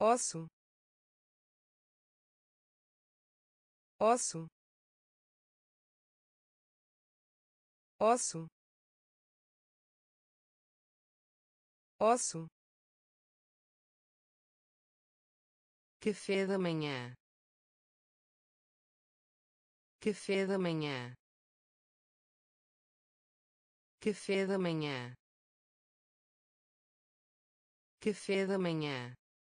osso, osso, osso, osso, café da manhã, café da manhã, café da manhã, café da manhã,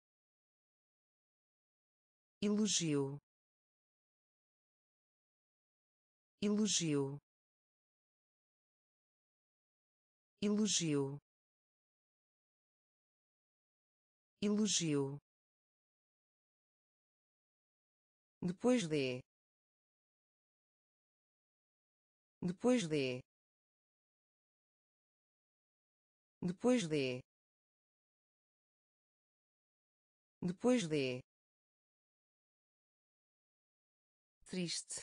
elogio, elogio, elogio, elogio, depois de, depois de, depois de, depois de, triste,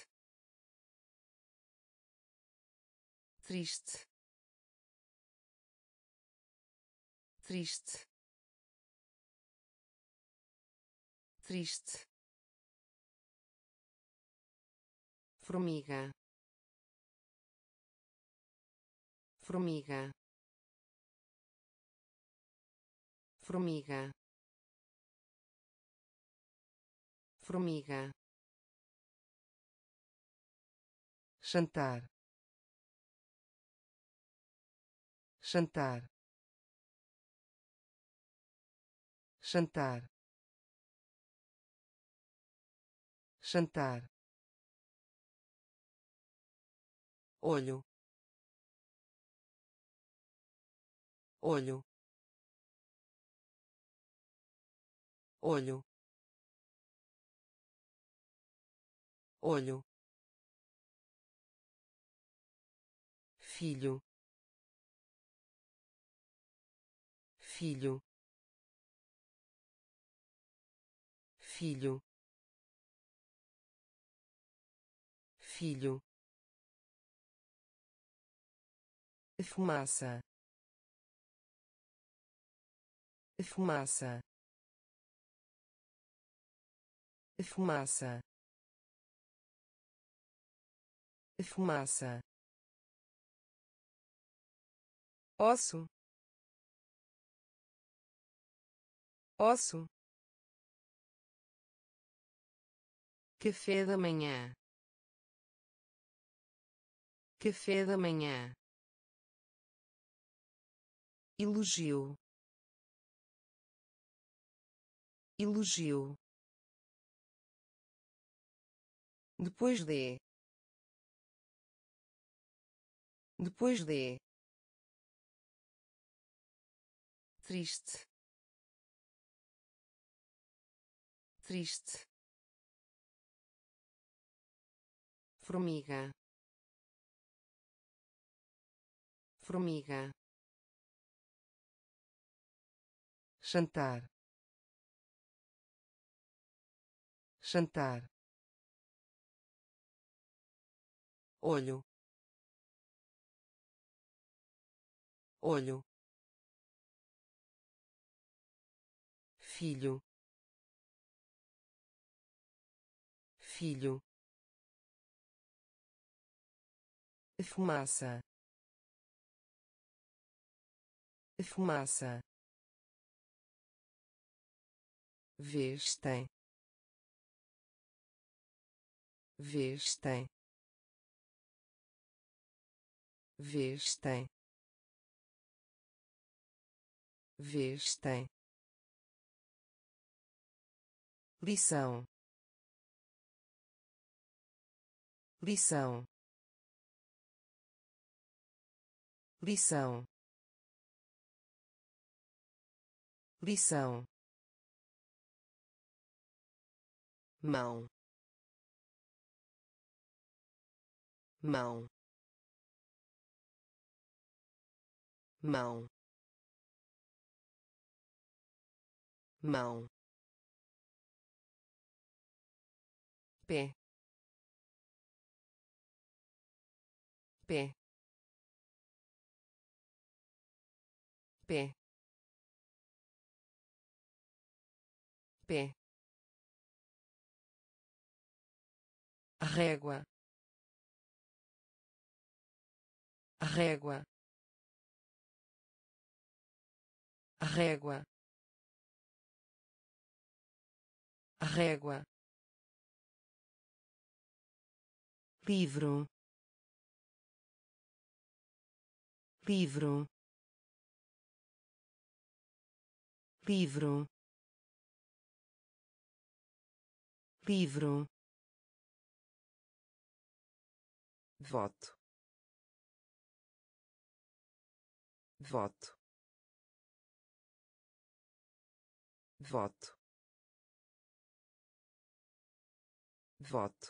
triste, triste, triste, formiga, formiga, formiga, formiga, jantar, jantar, jantar, jantar, olho, olho, olho, olho, filho, filho, filho, filho, fumaça, fumaça, fumaça, fumaça, osso, osso, café da manhã, café da manhã, elogio, elogio, depois de, depois de, triste, triste, formiga, formiga, jantar, jantar, olho, olho, filho, filho, fumaça, fumaça, vestem, vestem, vestem, vestem, lição, lição, lição, lição, mão, mão, mão, mão, pé, pé, pé, pé, régua, régua, régua, régua, livro, livro, livro, livro, voto, voto, voto, voto,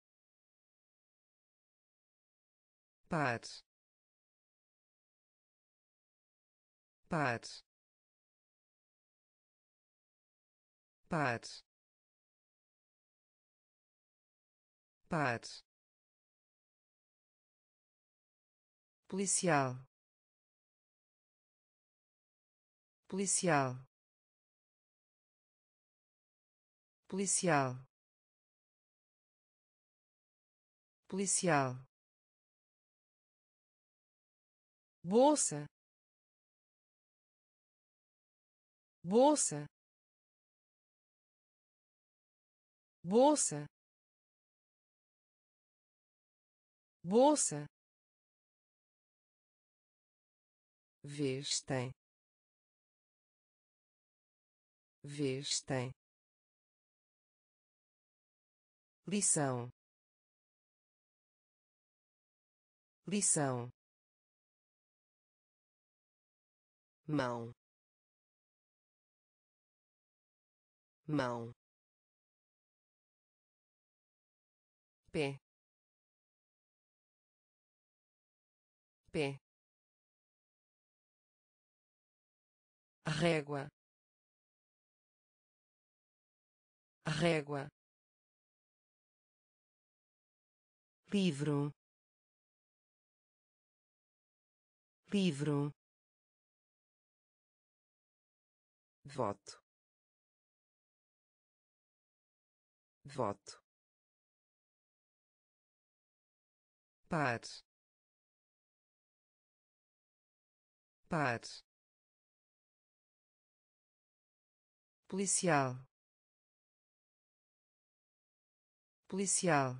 par, par, par, par, policial, policial, policial, policial, bolsa, bolsa, bolsa, bolsa, vestem, vestem, lição, lição, mão, mão, pé, pé, régua, régua, livro, livro, voto, voto, par, par, policial, policial,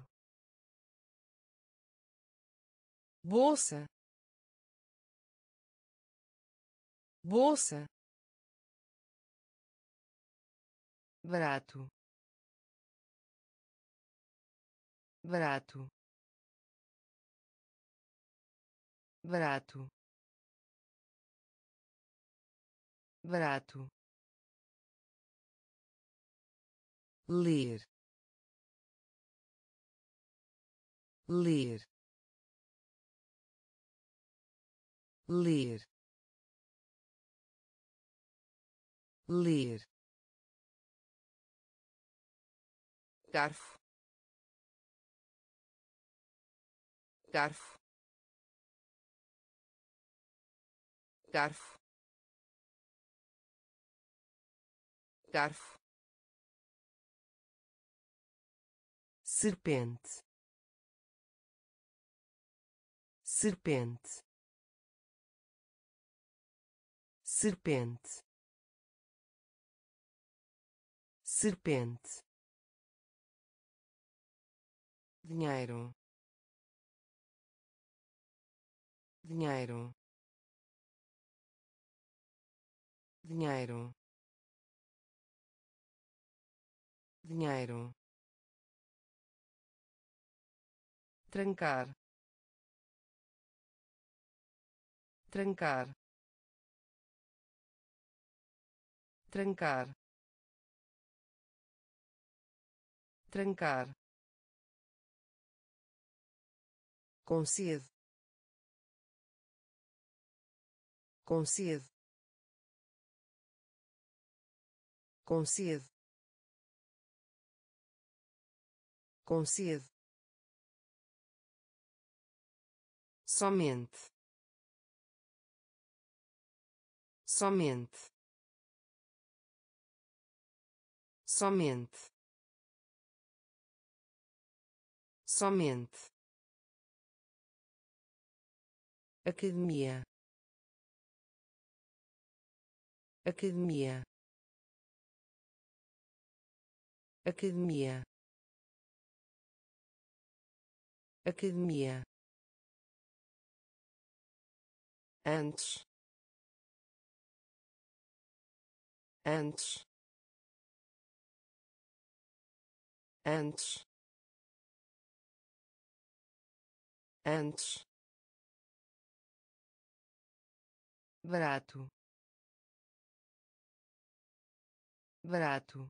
bolsa, bolsa, barato, barato, barato, barato, ler, ler, ler, ler, garfo, garfo, garfo, garfo, serpente, serpente, serpente, serpente, dinheiro, dinheiro, dinheiro, dinheiro, trancar, trancar, trancar, trancar, concede, concede, concede, concede, somente, somente, somente, somente, academia, academia, academia, academia, antes, antes, antes, antes, barato, barato,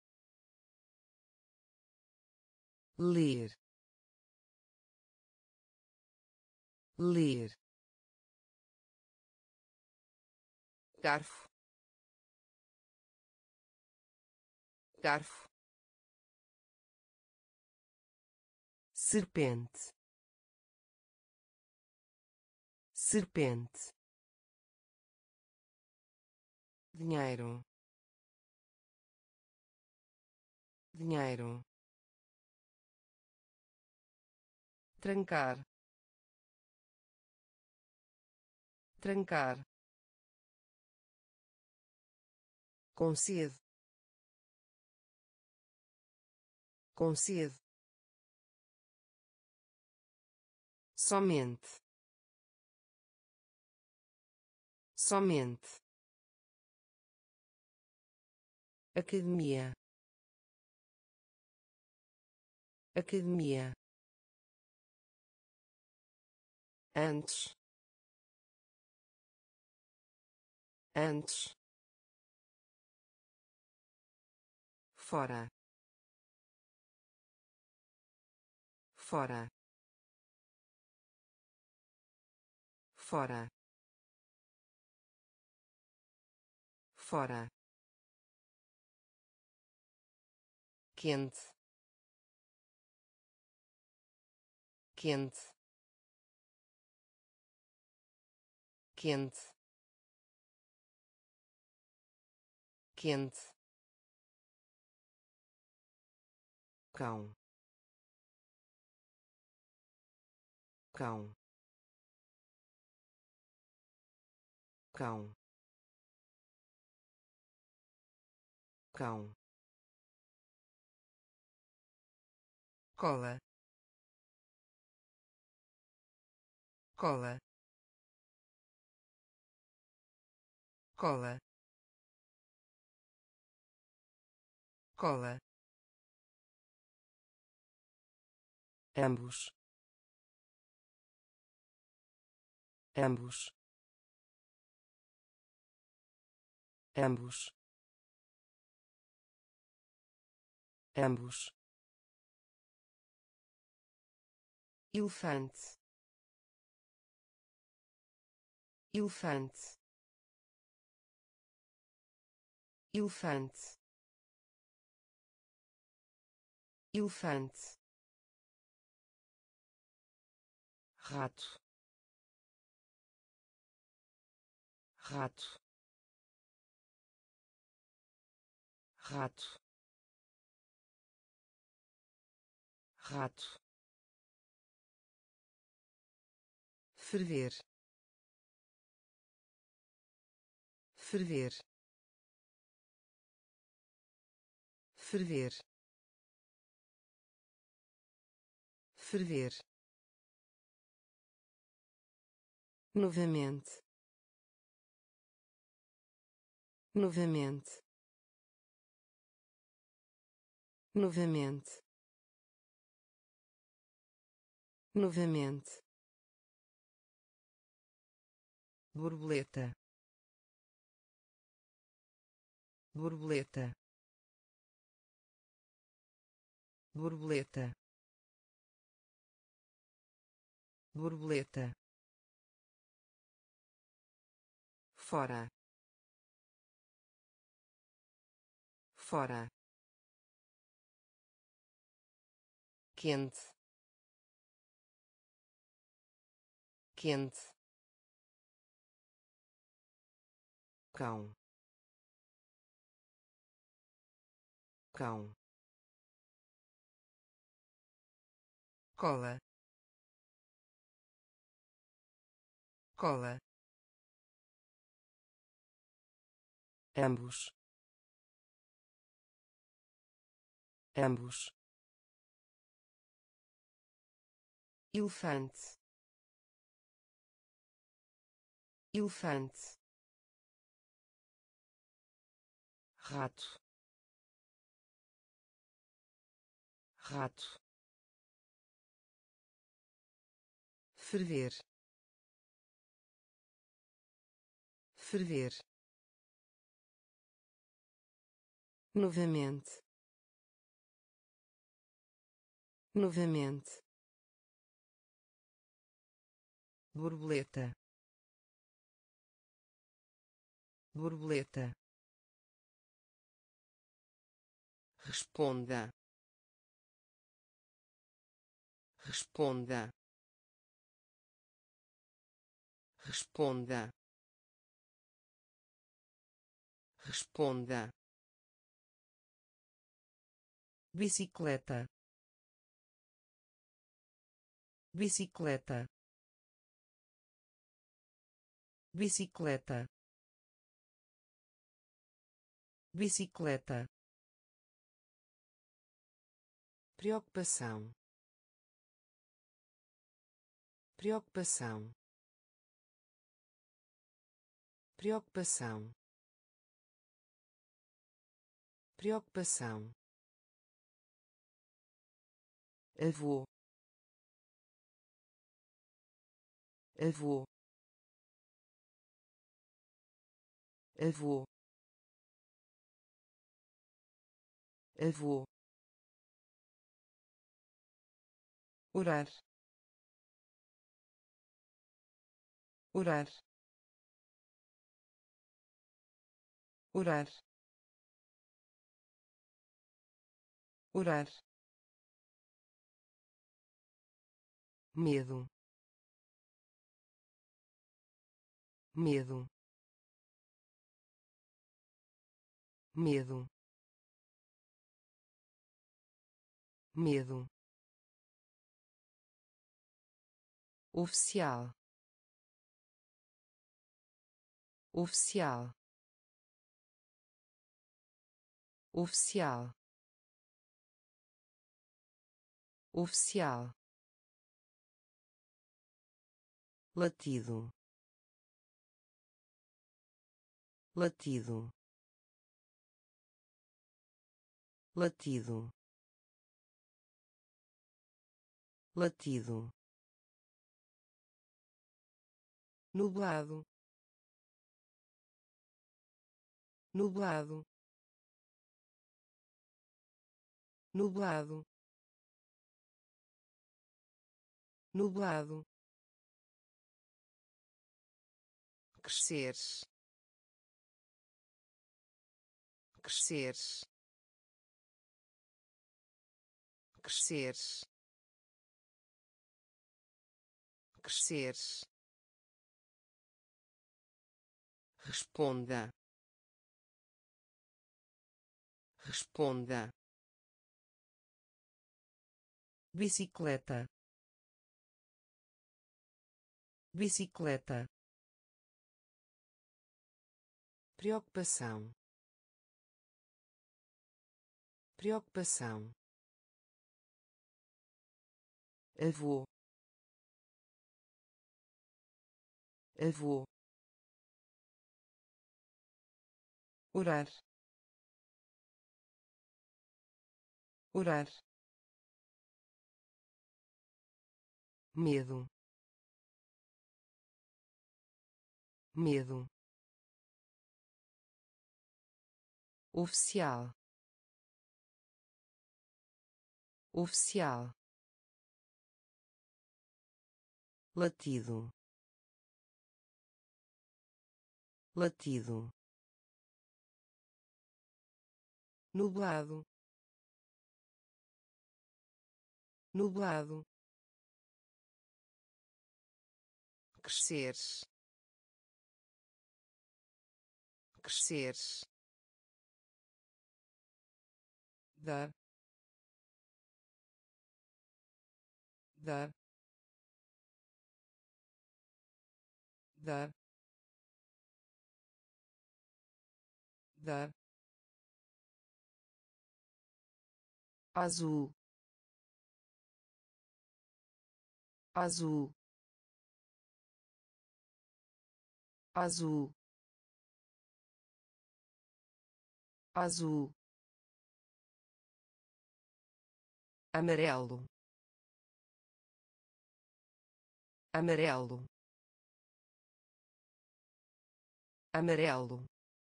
ler, ler, garfo, garfo, serpente, serpente, dinheiro, dinheiro, trancar, trancar, concede, concede, somente, somente, academia, academia, antes, antes, fora, fora, fora, fora, quente, quente, quente, quente, cão, cão, cão, cão, cola, cola, cola, cola, ambos, ambos, ambos, ambos, elefante, elefante, elefante, elefante, rato, rato, rato, rato, ferver, ferver, ferver, ferver, novamente, novamente, novamente, novamente, borboleta, borboleta, borboleta, borboleta, fora, fora, quente, quente, cão, cão, cola, cola, ambos, ambos, elefante, elefante, rato, rato, ferver, ferver, novamente, novamente, borboleta, borboleta, responda, responda, responda, responda, bicicleta, bicicleta, bicicleta, bicicleta, preocupação, preocupação, preocupação, preocupação, avô, avô, avô, avô, orar, orar, orar, orar, medo, medo, medo, medo, oficial, oficial, oficial, oficial, latido, latido, latido, latido, nublado, nublado, nublado, nublado, crescer, crescer, crescer, crescer, responda, responda, bicicleta, bicicleta, preocupação, preocupação, avô, avô, orar, orar, medo, medo, oficial, oficial, latido, latido, nublado, nublado, crescer, crescer, dar, dar, dar, dar, azul, azul, azul, azul, amarelo, amarelo, amarelo,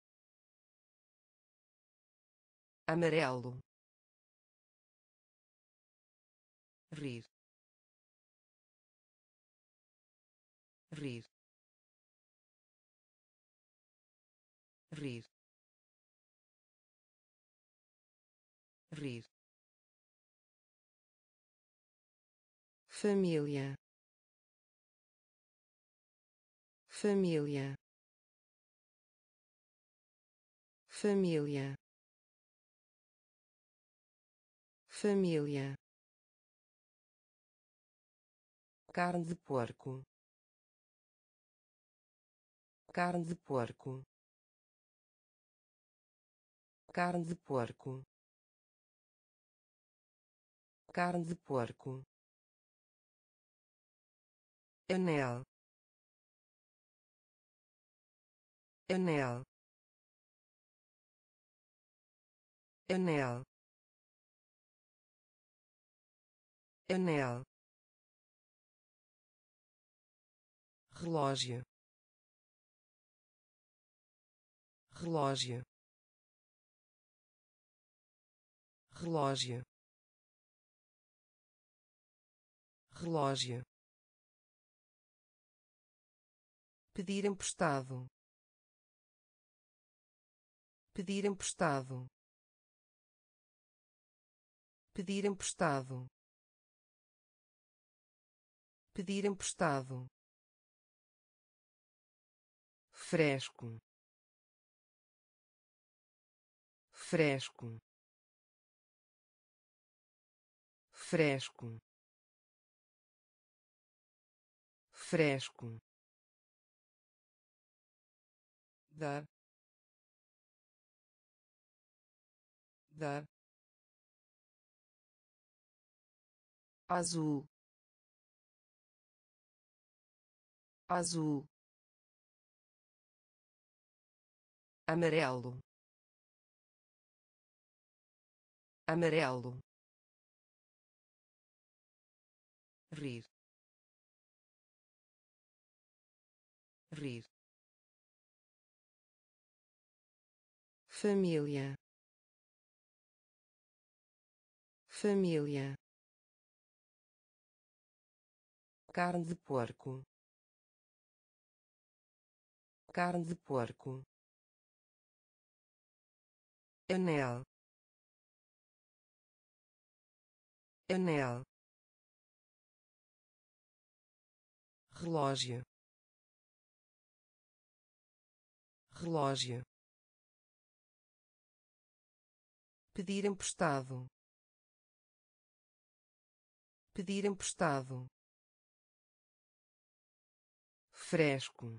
amarelo, rir, rir, rir, rir, família, família, família, família, carne de porco, carne de porco, carne de porco, carne de porco, anel, anel, anel, anel, relógio, relógio, relógio, relógio, pedir emprestado, pedir emprestado, pedir emprestado, pedir emprestado, fresco, fresco, fresco, fresco, dar, dar, azul, azul, amarelo, amarelo, rir, rir, família, família, carne de porco, carne de porco, anel, anel, relógio, relógio, pedir emprestado, pedir emprestado, fresco,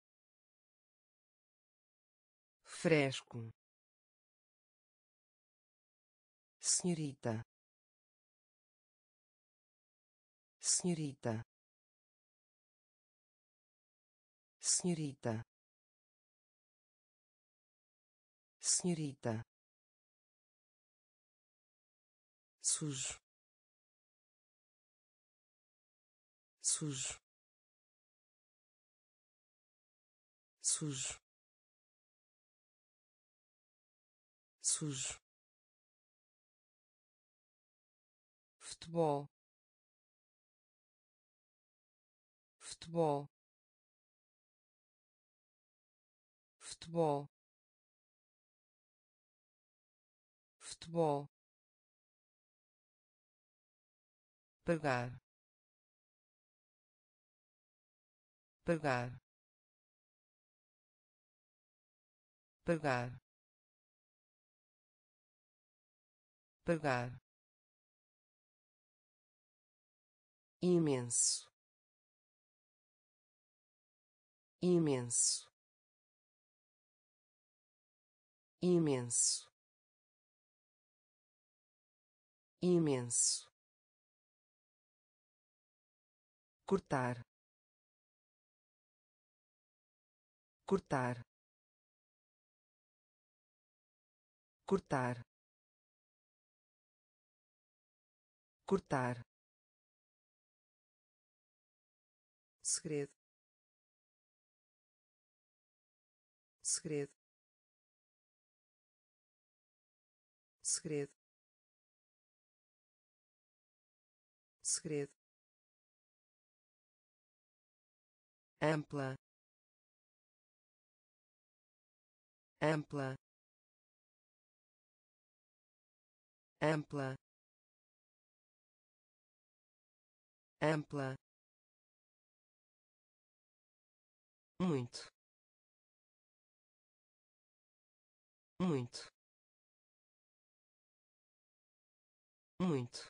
fresco, senhorita, senhorita, senhorita, senhorita, sujo, sujo, sujo, sujo, futebol, futebol, futebol, futebol, pagar, pagar, pagar, pagar, imenso, imenso, imenso, imenso, cortar, cortar, cortar, cortar, segredo, segredo, segredo, segredo, ampla, ampla, ampla, ampla, muito, muito, muito,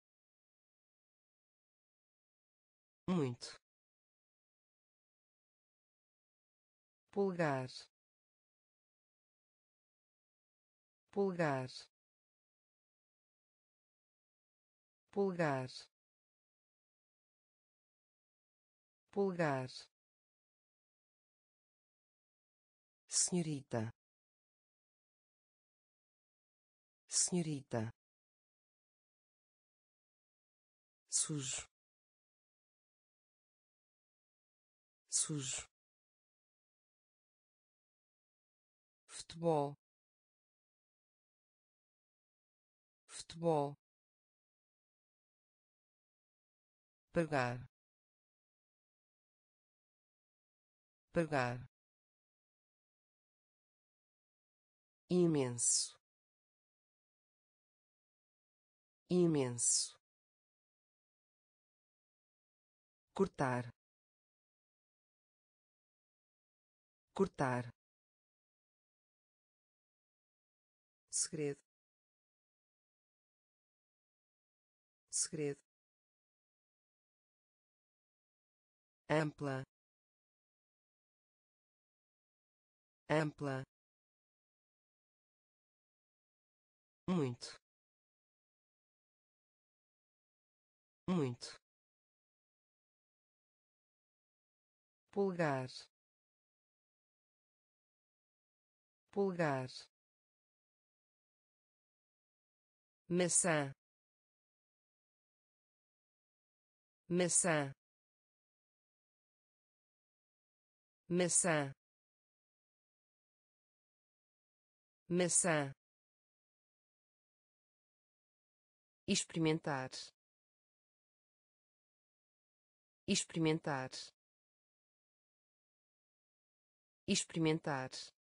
muito, pulgar, pulgar, pulgar, pulgar, senhorita, senhorita, sujo, sujo, futebol, futebol, pagar, pagar, imenso, imenso, cortar, cortar, segredo, segredo, ampla, ampla, muito, muito, pulgar, pulgar, maçã, maçã, maçã, maçã, experimentar, experimentar, experimentar,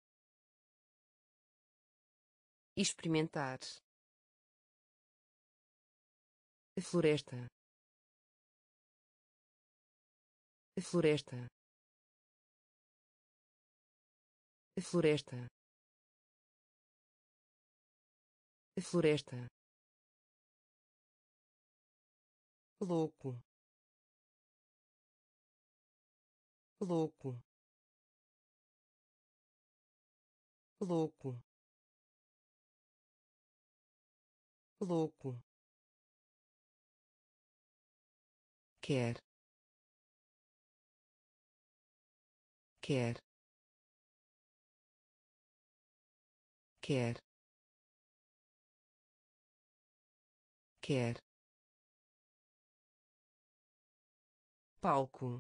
experimentar, floresta, floresta, floresta, floresta, louco, louco, louco, louco, quer, quer, quer, quer, palco,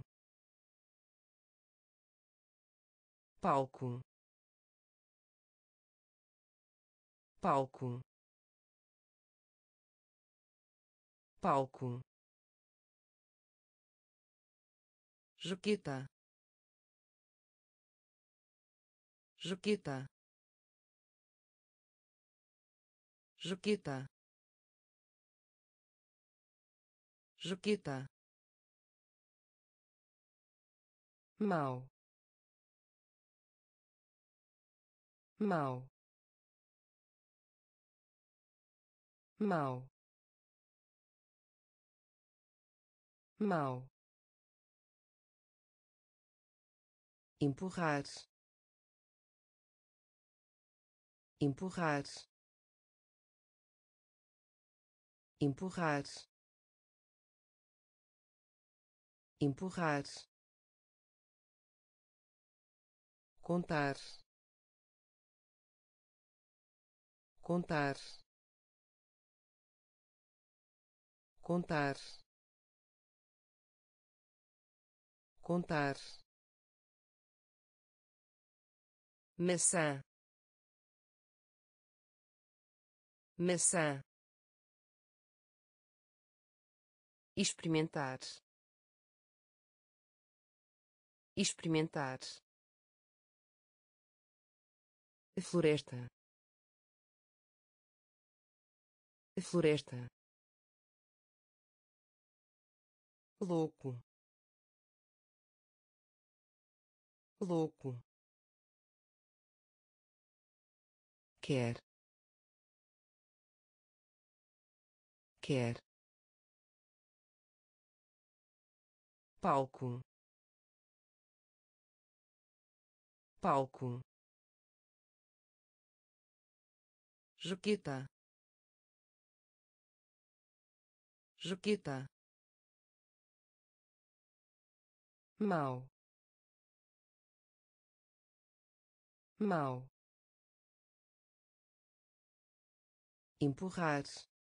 palco, palco, palco, Juquita, Juquita, Juquita, Juquita, mau, mau, mau, mau, empurrar, empurrar, empurrar, empurrar, contar, contar, contar, contar, maçã, maçã, experimentar, experimentar, floresta, floresta, louco, louco, quer, quer, palco, palco, jaqueta, jaqueta, mau, mau, empurrar,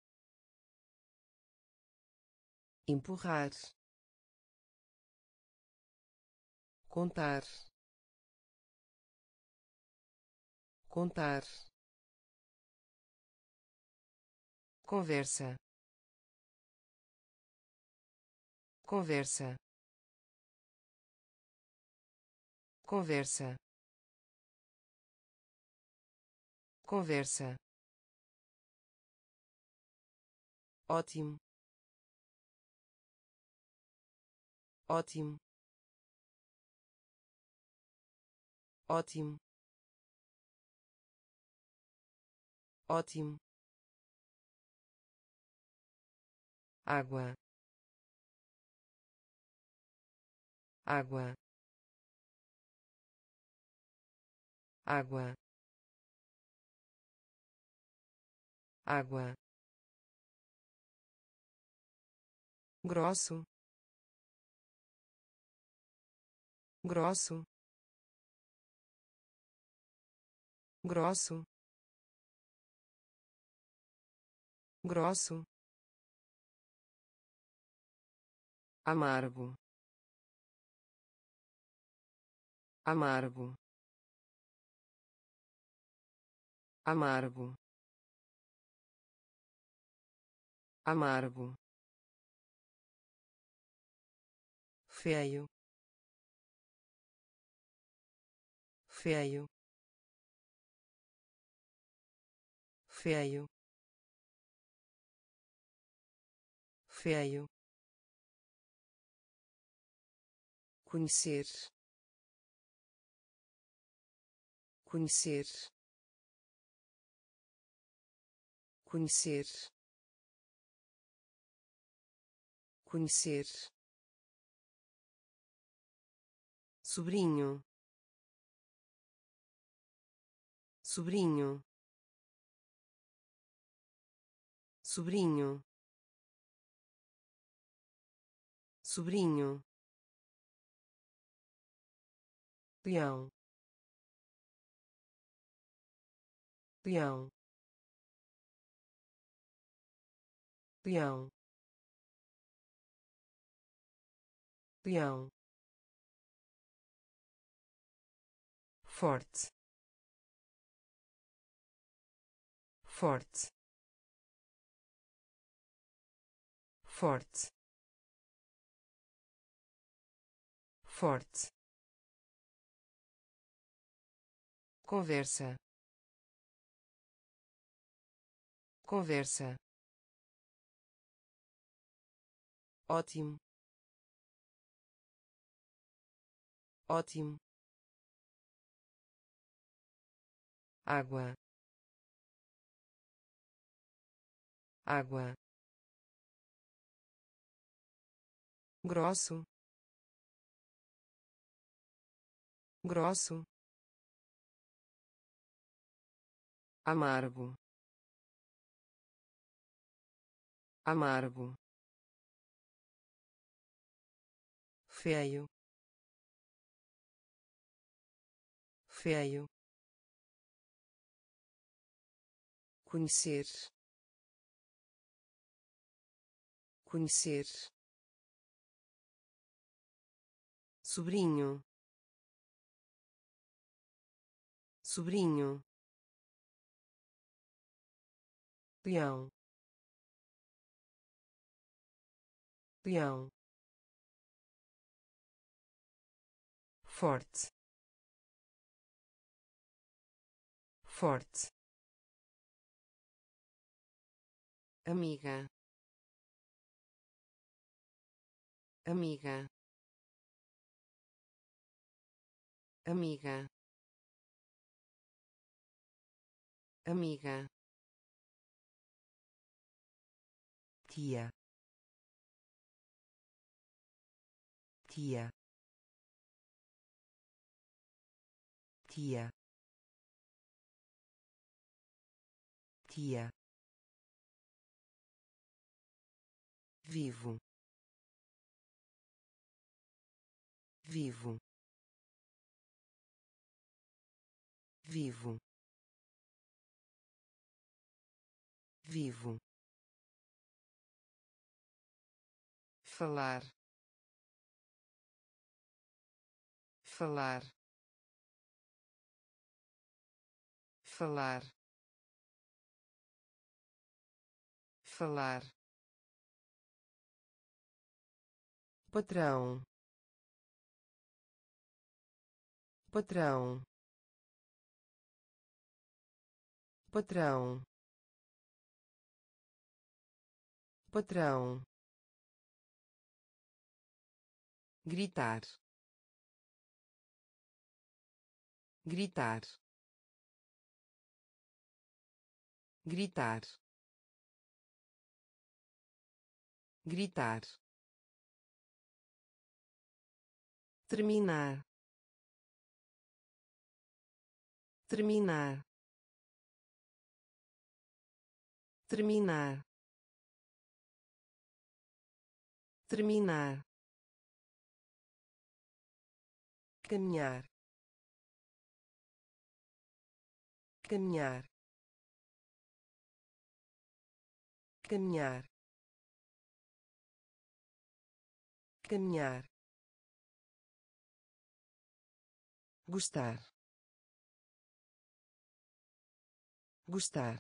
empurrar, contar, contar, conversa, conversa, conversa, conversa, ótimo, ótimo, ótimo, ótimo, água, água, água, água, grosso, grosso, grosso, grosso, amargo, amargo, amargo, amargo, feio, feio, feio, feio, conhecer, conhecer, conhecer, conhecer, sobrinho, sobrinho, sobrinho, sobrinho, leão, leão, leão, leão, forte, forte, forte, forte, conversa, conversa, ótimo, ótimo, água, água, grosso, grosso, amargo, amargo, feio, feio, conhecer, conhecer, sobrinho, sobrinho, leão, leão, forte, forte, amiga, amiga, amiga, amiga, tia, tia, tia, tia, vivo, vivo, vivo, vivo, falar, falar, falar, falar, patrão, patrão, patrão, patrão, gritar, gritar, gritar, gritar, terminar, terminar, terminar, terminar, caminhar, caminhar, caminhar, caminhar, gostar, gostar,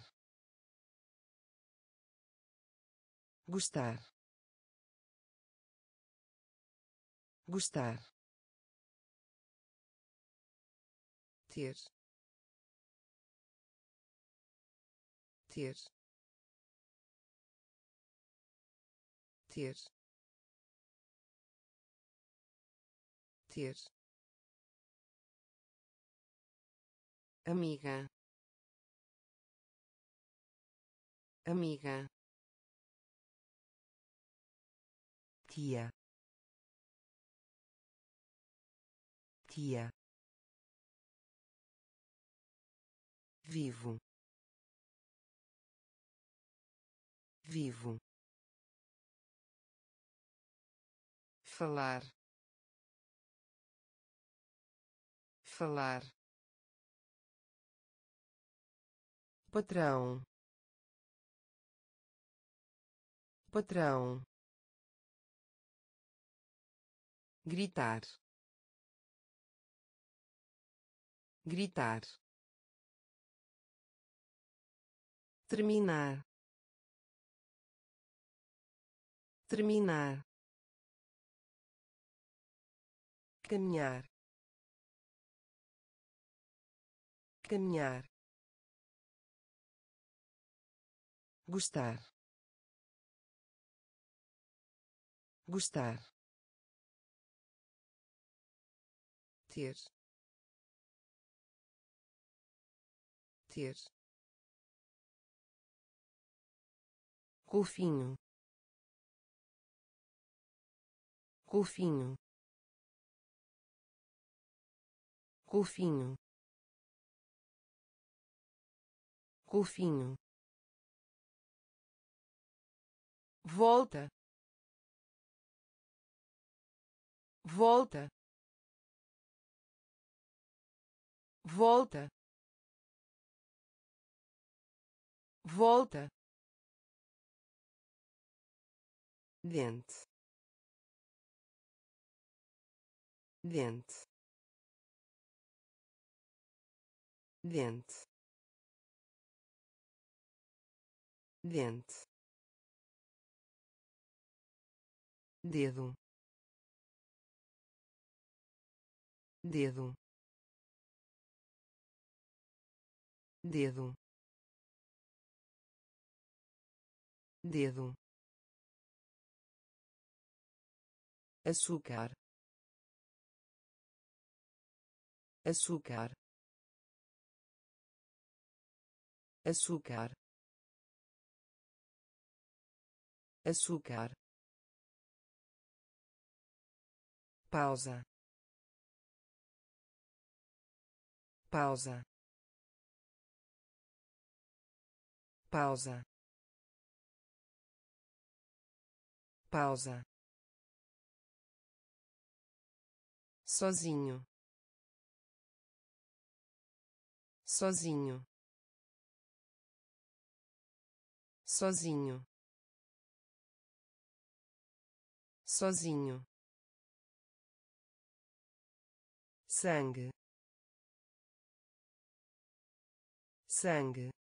gostar, gostar, ter, ter, ter, ter, amiga, amiga, tia, tia, vivo, vivo, falar, falar, patrão, patrão, gritar, gritar, terminar, terminar, caminhar, caminhar, gostar, gostar, ter, ter, golfinho, golfinho, golfinho, golfinho, volta, volta, volta, volta, dente, dente, dente, dente, dedo, dedo, dedo, dedo, açúcar, açúcar, açúcar, açúcar, pausa, pausa, pausa, pausa, sozinho, sozinho, sozinho, sozinho, sangue, sangue,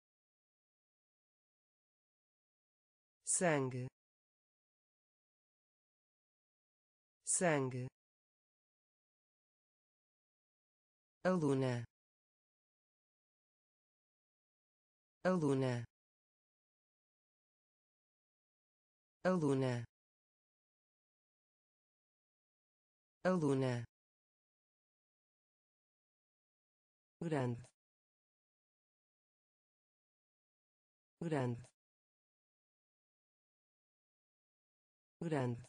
sangue, sangue, aluna, aluna, aluna, aluna, grande, grande, grande,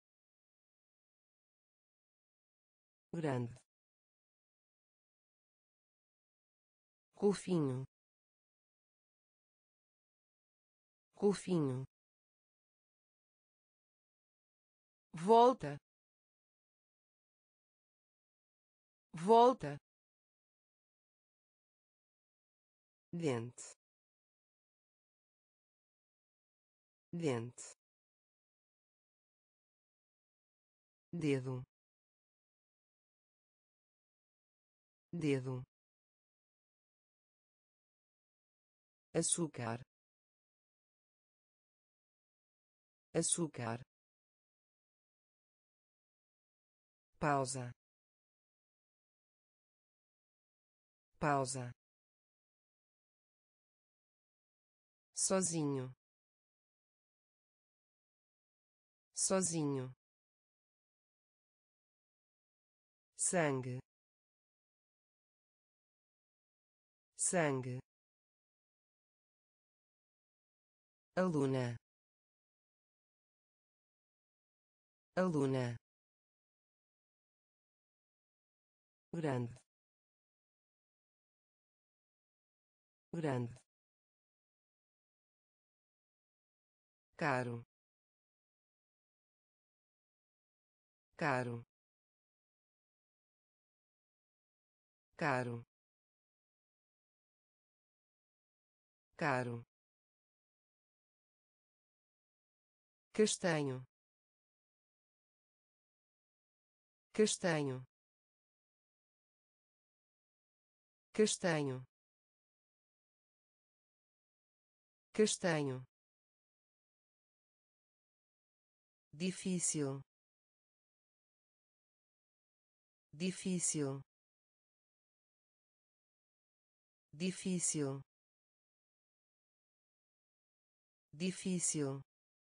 grande, golfinho, golfinho, volta, volta, dente, dente, dedo, dedo, açúcar, açúcar, pausa, pausa, sozinho, sozinho, sangue, sangue, aluna, aluna, grande, grande, caro, caro, caro, caro, castanho, castanho, castanho, castanho, difícil, difícil, difícil, difícil,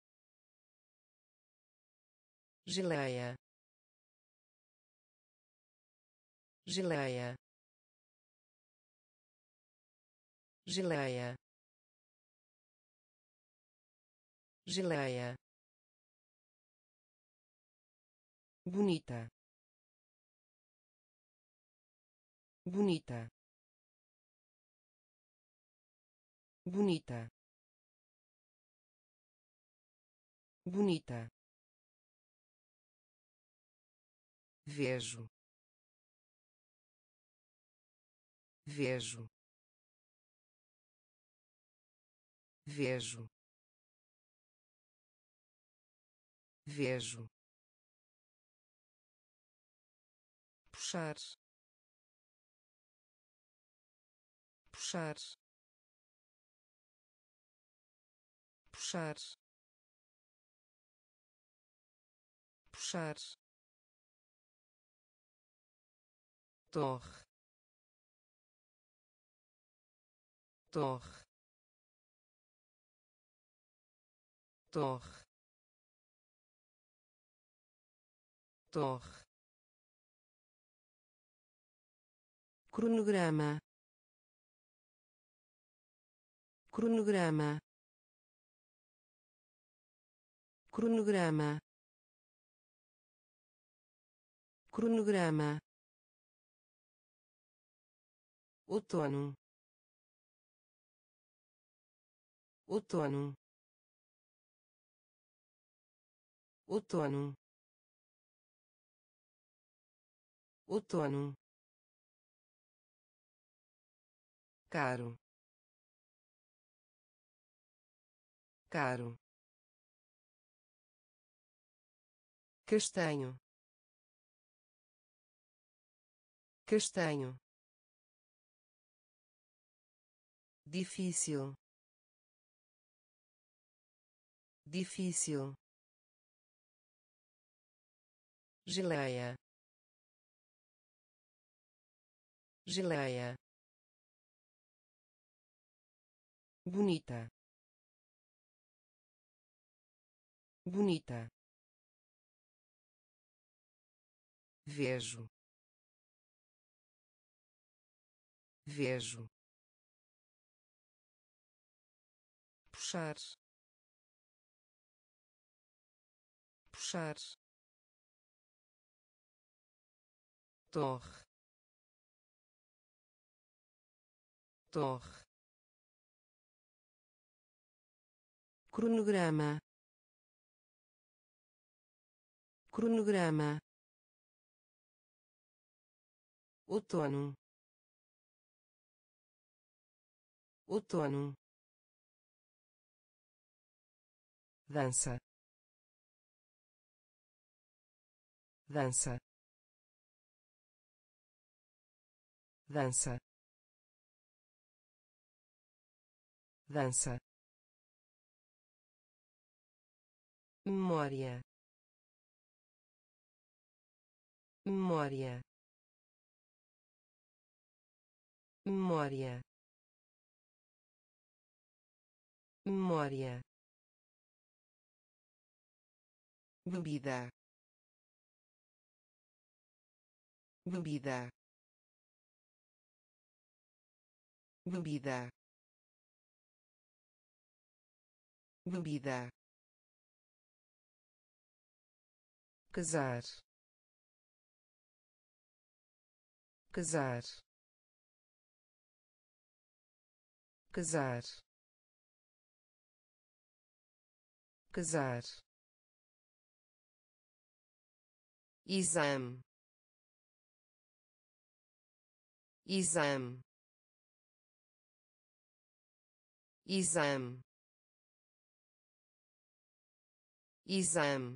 geleia, geleia, geleia, geleia, bonita, bonita, bonita, bonita, vejo, vejo, vejo, vejo, puxar, puxar, puxar, puxar, torre, torre, torre, torre, cronograma, cronograma, cronograma, cronograma, outono, outono, outono, outono, caro, caro, castanho, castanho, difícil, difícil, geleia, geleia, bonita, bonita, vejo, vejo, puxar, puxar, torre, torre, cronograma, cronograma, outono, outono, dança, dança, dança, dança, memória, memória, memória, memória, bebida, bebida, bebida, bebida, casar, casar, casar, casar, exame, exame, exame, exame,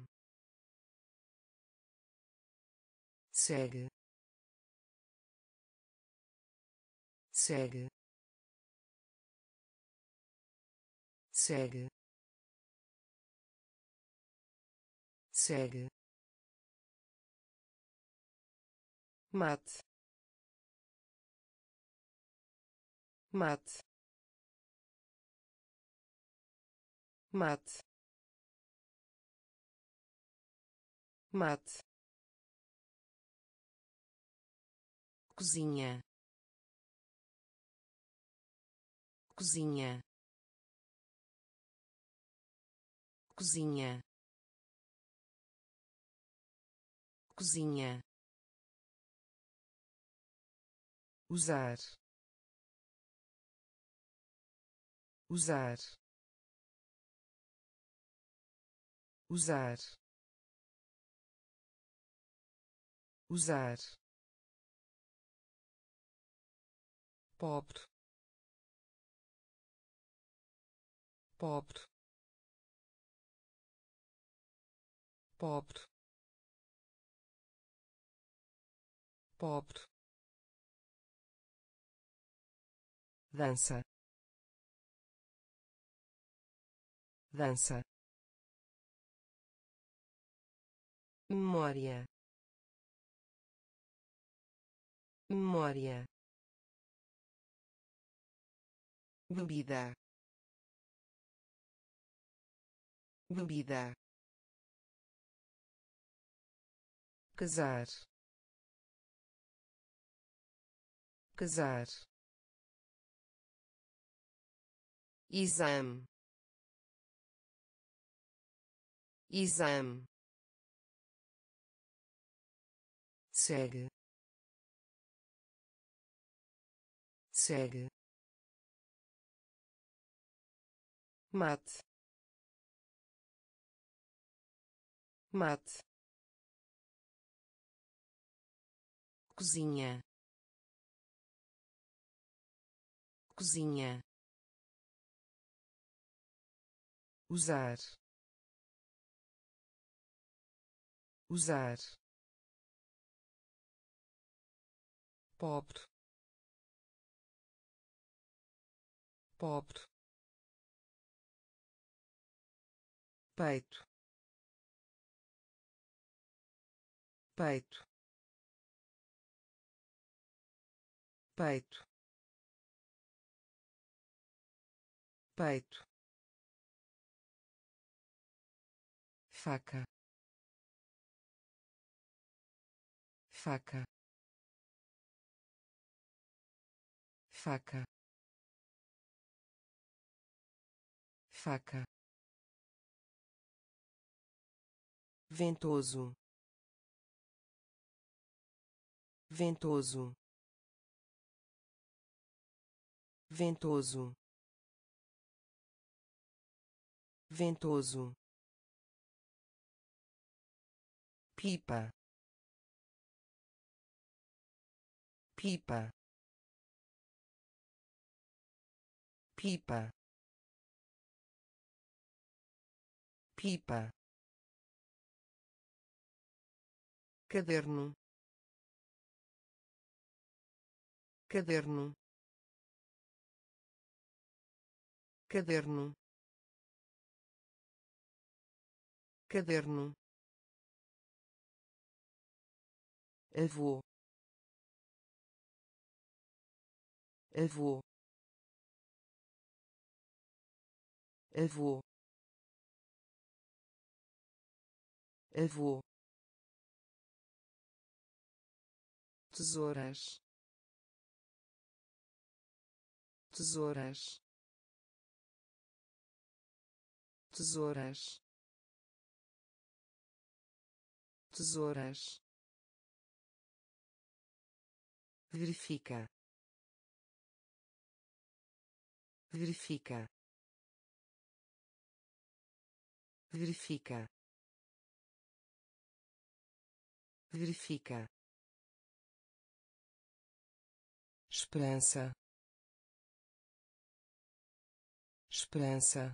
segue, segue, segue, segue, mate, mate, mate, mate, cozinha, cozinha, cozinha, cozinha, usar, usar, usar, usar, pobre, pobre, pobre, pobre, dança, dança, memória, memória, bebida, bebida, casar, casar, exame, exame, segue, segue, mate, mate, cozinha, cozinha, usar, usar, pobre, pobre, peito, peito, peito, peito, faca, faca, faca, faca, ventoso, ventoso, ventoso, ventoso, pipa, pipa, pipa, pipa, caderno, caderno, caderno, caderno, avô, avô, avô, avô, tesouras, tesouras, tesouras, tesouras, verifica, verifica, verifica, verifica, esperança, esperança,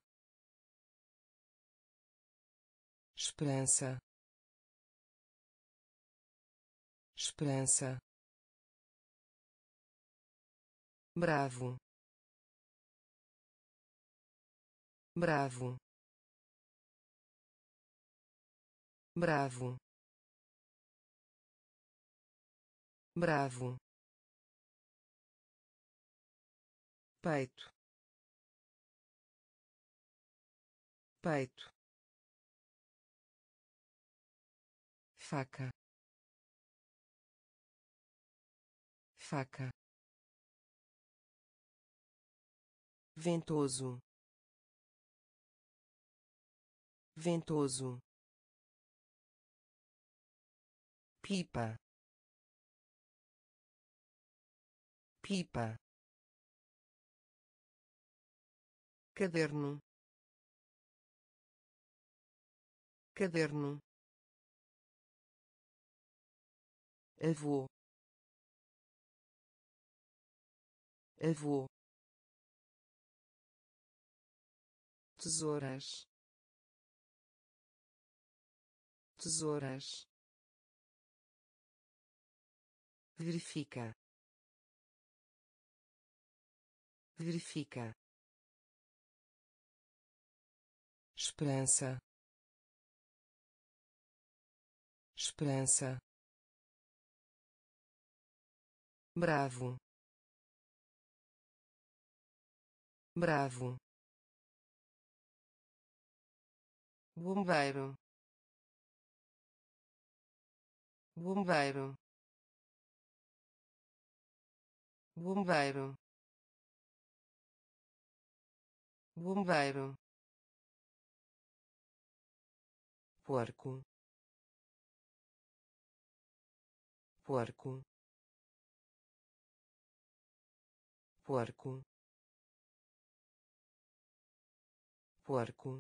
esperança, esperança, bravo, bravo, bravo, bravo, peito, peito, faca, faca, ventoso, ventoso, pipa, pipa, caderno, caderno, avô, avô, tesouras, tesouras, verifica, verifica, esperança, esperança, bravo, bravo, bombeiro, bombeiro, bombeiro, bombeiro, porco, porco, porco, porco,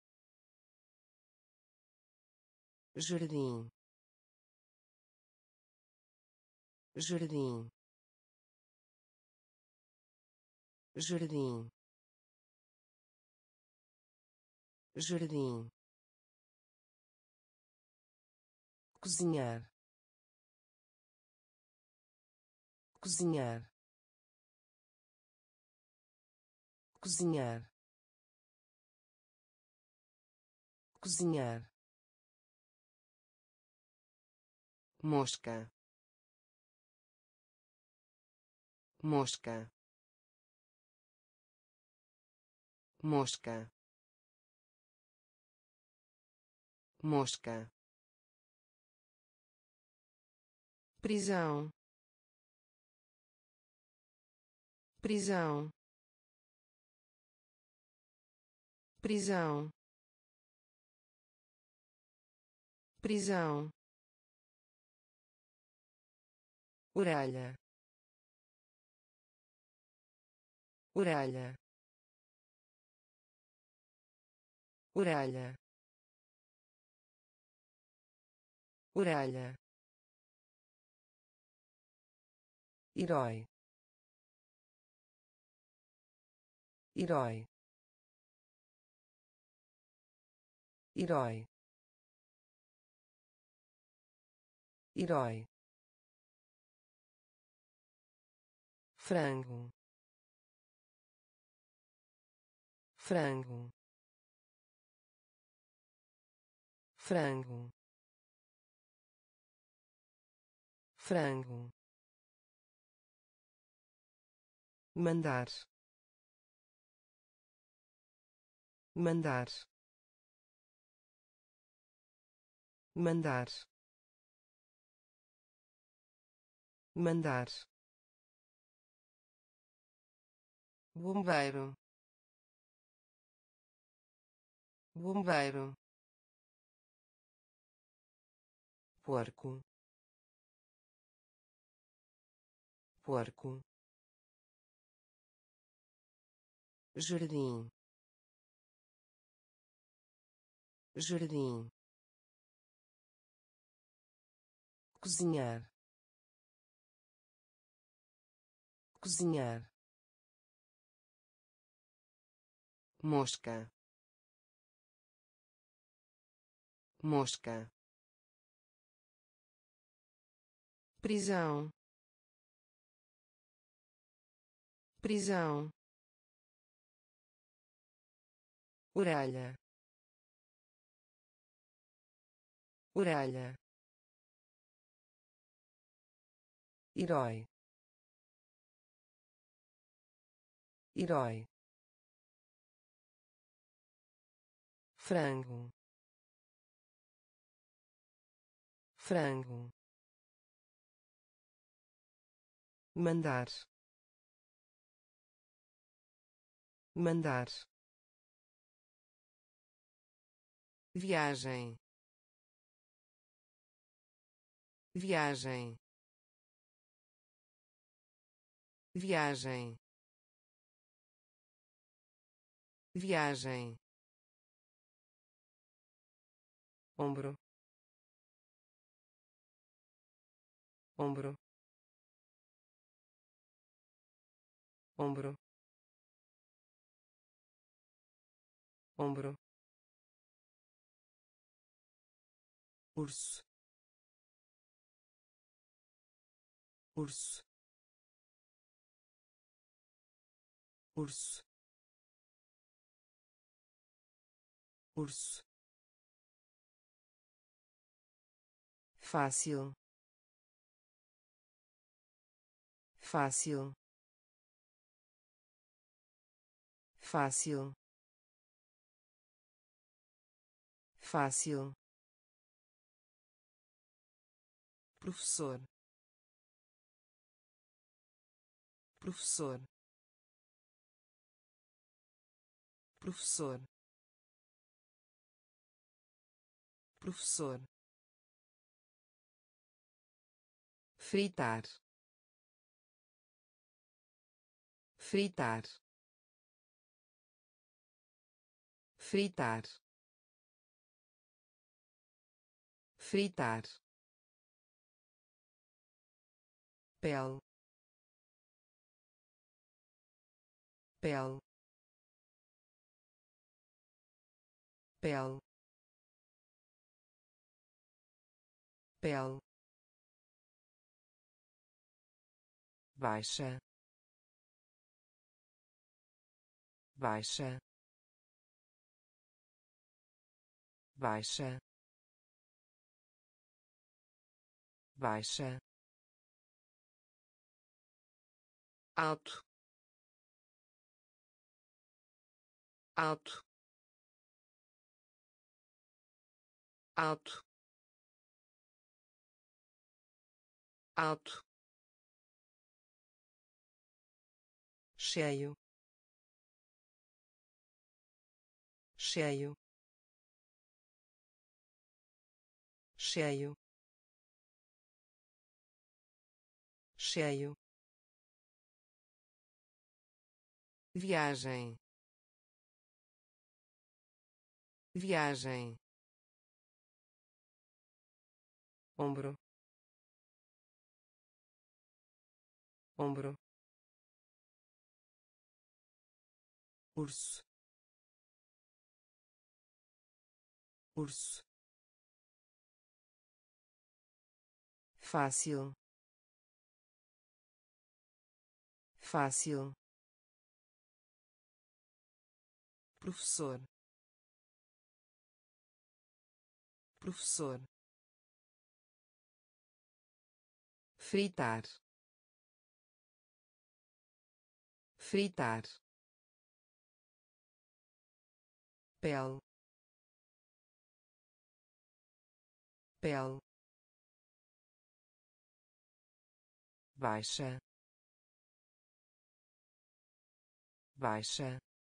jardim, jardim, jardim, jardim, cozinhar, cozinhar, cozinhar, cozinhar, mosca, mosca, mosca, mosca, prisão, prisão, prisão, prisão, orelha, orelha, orelha, orelha, herói, herói, herói, herói, frango, frango, frango, frango, mandar, mandar, mandar, mandar, bombeiro, bombeiro, porco, porco, jardim, jardim, cozinhar, cozinhar, mosca, mosca, prisão, prisão, orelha, orelha, herói, herói, frango, frango, mandar, mandar, viagem, viagem, viagem, viagem, ombro, ombro, ombro, ombro, urso, urso, urso, urso, fácil, fácil, fácil, fácil, professor, professor, professor, professor, fritar, fritar, fritar, fritar, pele, pele, pele, pele, baixa, baixa, baixa, baixa, alto, alto, alto, alto, cheio, cheio, cheio, cheio, viagem, viagem, ombro, ombro, urso, urso, fácil, fácil, professor, professor, fritar, fritar, pele, pele, baixa, baixa,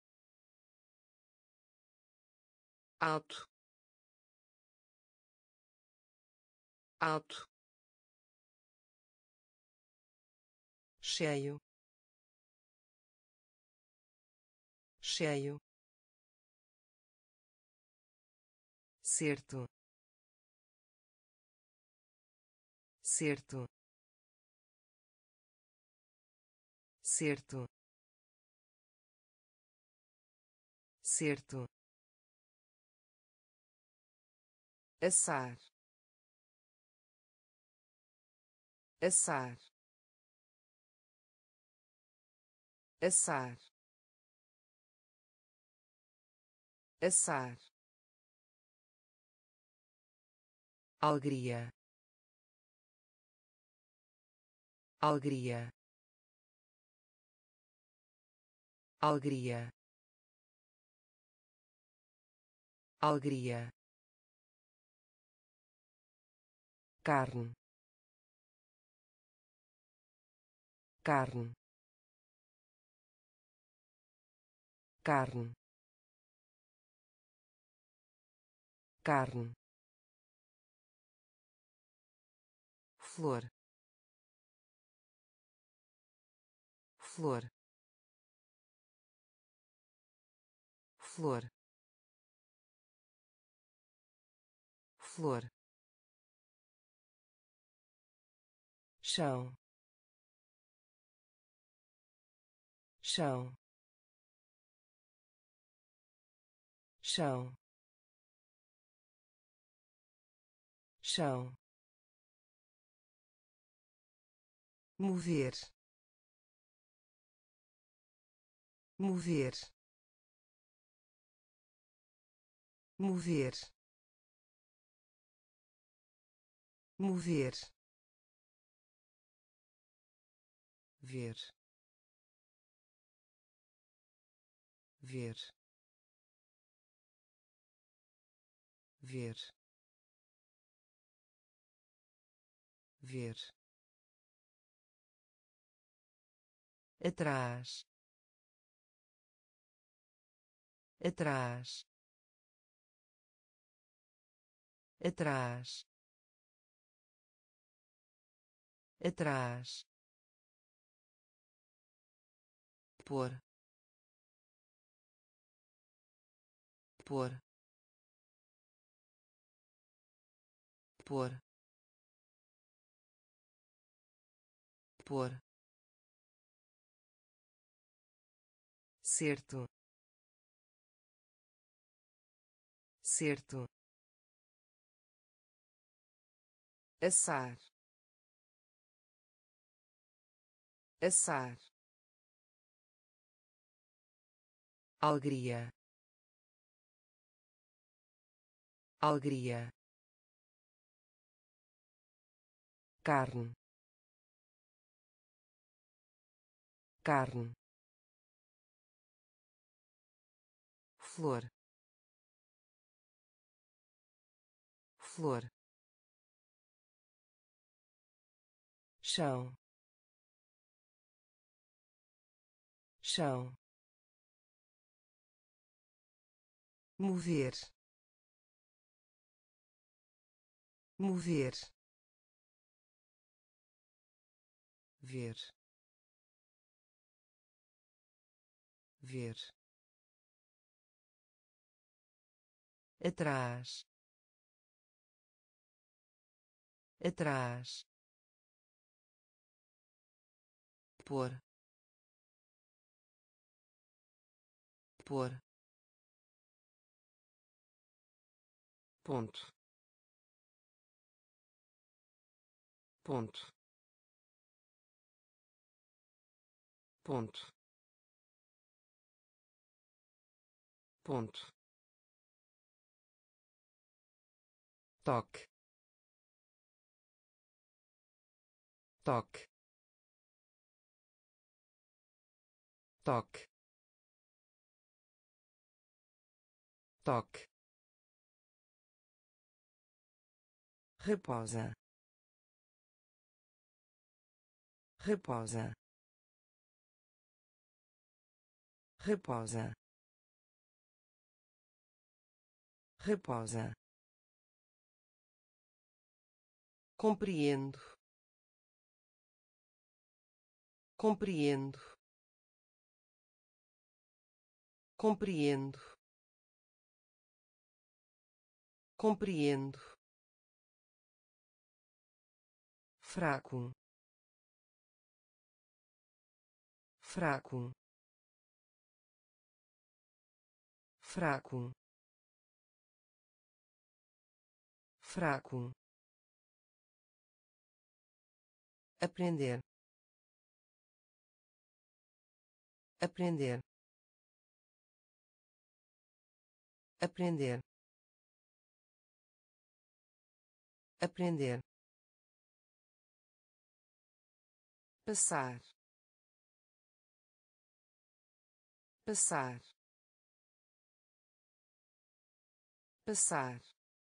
alto, alto, cheio, cheio, certo, certo, certo, certo, assar, assar, assar, assar, alegria, alegria, alegria, alegria, carne, carne, carne, carne, flor, flor, flor, flor, chão, chão, chão, chão, mover, mover, mover, mover, ver, ver, ver, ver, atrás, atrás, atrás, atrás, pôr, pôr, pôr, pôr, certo, certo, assar, assar, alegria, alegria, carne, carne, flor, flor, chão, chão, mover, mover, ver, ver, atrás, atrás, pôr, pôr, ponto, ponto, ponto, ponto, toque, toque, toque, toque, reposa, reposa, reposa, reposa, compreendo, compreendo, compreendo, compreendo, fraco, fraco, fraco, fraco, aprender, aprender, aprender, aprender, passar, passar, passar,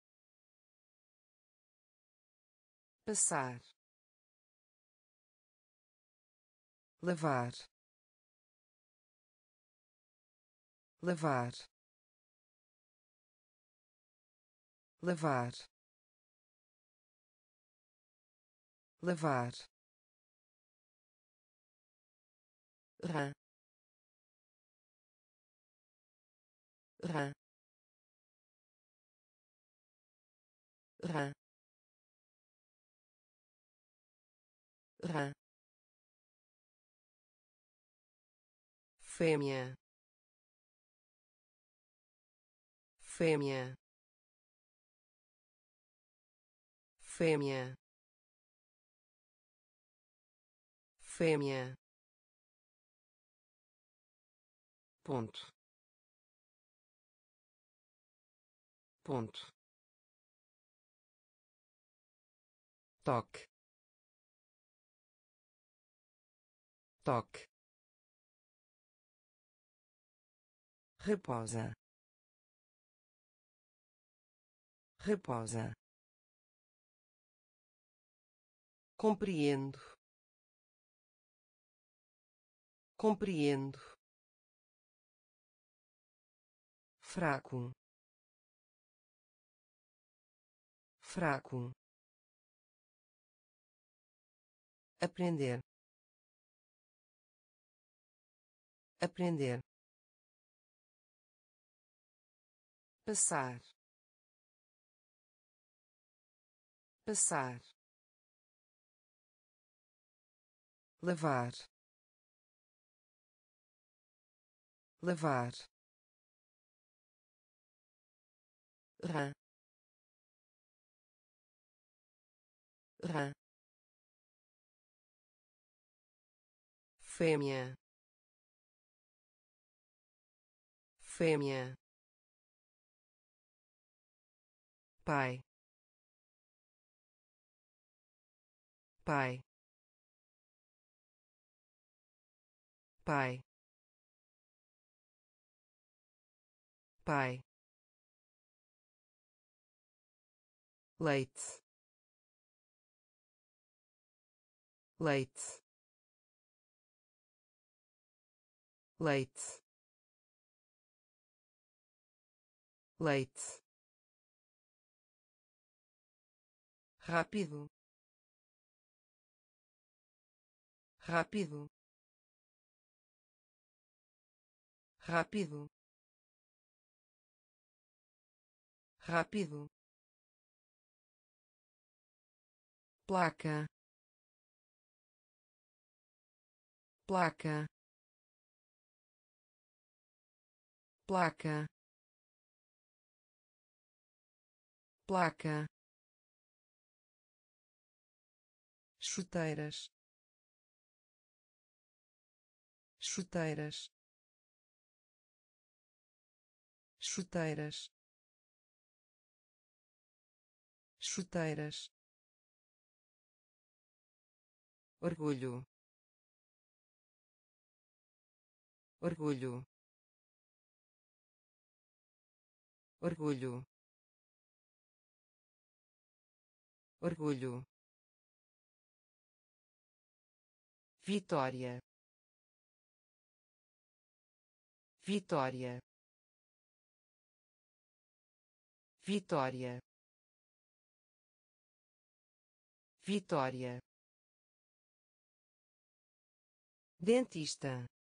passar, lavar, lavar, lavar, lavar, rã, rã, rã, rã, fêmea, fêmea, fêmea, fêmea, ponto, ponto, toque, toque, reposa, reposa, compreendo, compreendo, fraco, fraco, aprender, aprender, passar, passar, lavar, lavar, rã, rã, fêmea, fêmea, pai, pai, pai, pai, leite, leite, leite, leite, rápido, rápido, rápido, rápido, placa, placa, placa, placa, chuteiras, chuteiras, chuteiras, chuteiras, orgulho, orgulho, orgulho, orgulho, vitória, vitória, vitória, vitória, dentista,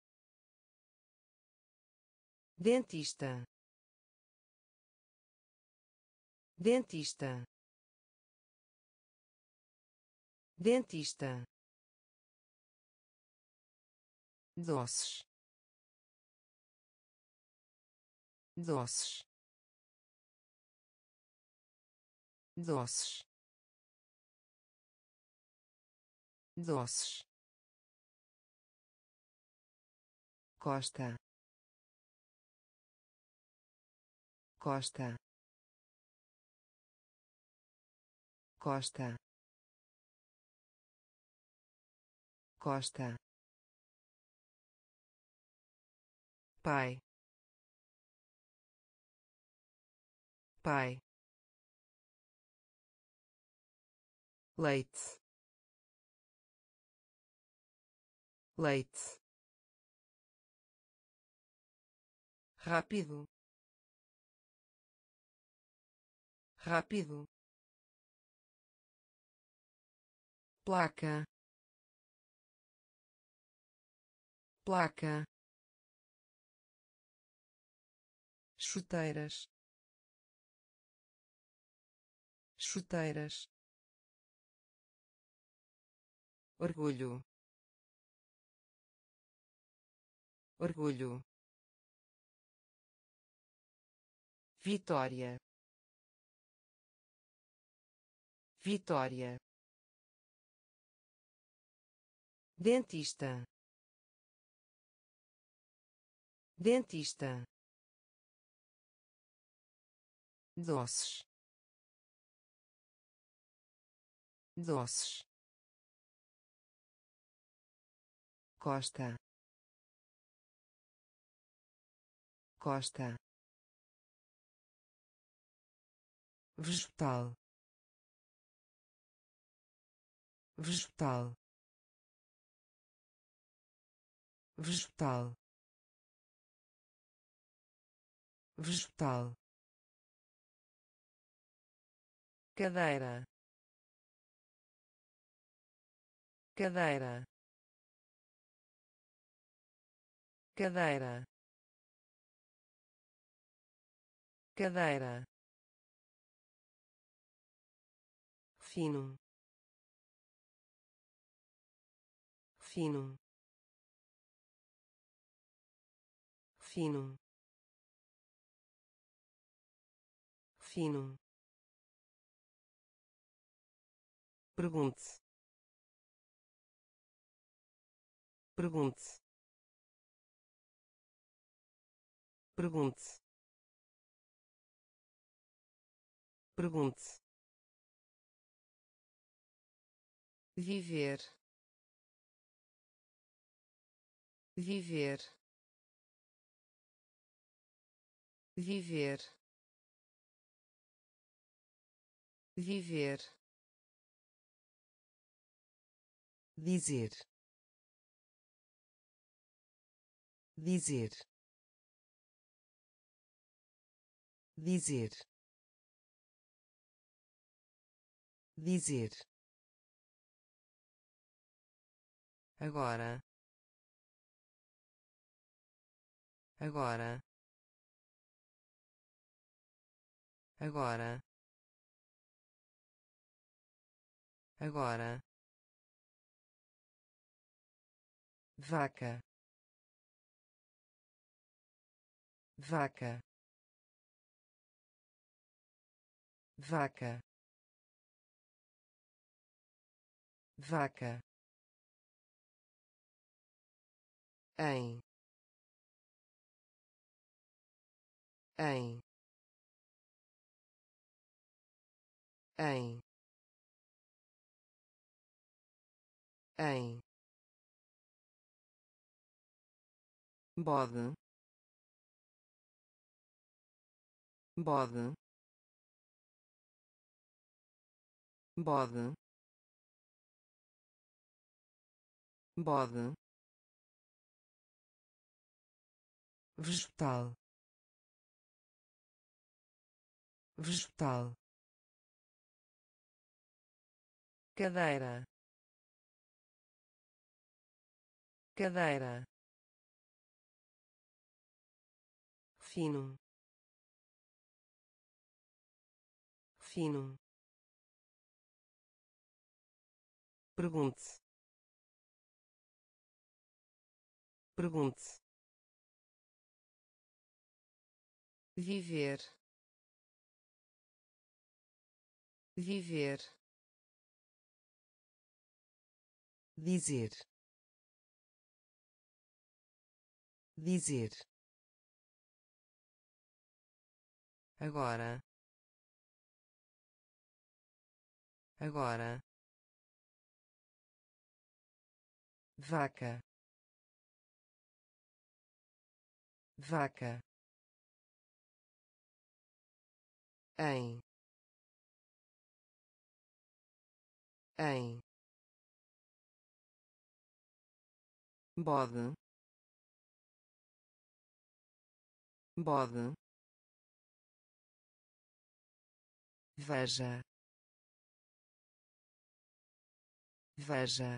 dentista, dentista, dentista, doces, doces, doces, doces, costa, costa, costa, costa, pai, pai, leite, leite, rápido, rápido, placa, placa, chuteiras, chuteiras, orgulho, orgulho, vitória, vitória, dentista, dentista, doces, doces, costa, costa, vegetal, vegetal, vegetal, vegetal, cadeira, cadeira, cadeira, cadeira, fino, fino, fino, fino, pergunte, pergunte, pergunte, pergunte, viver, viver, viver, viver, dizer, dizer, dizer, dizer, agora, agora, agora, agora, vaca, vaca, vaca, vaca, em, em, em, em, bode, bode, bode, bode, vegetal, vegetal, cadeira, cadeira, fino, fino, pergunte, pergunte, viver, viver, dizer, dizer, agora, agora, vaca, vaca, em, bode, bode, veja, veja,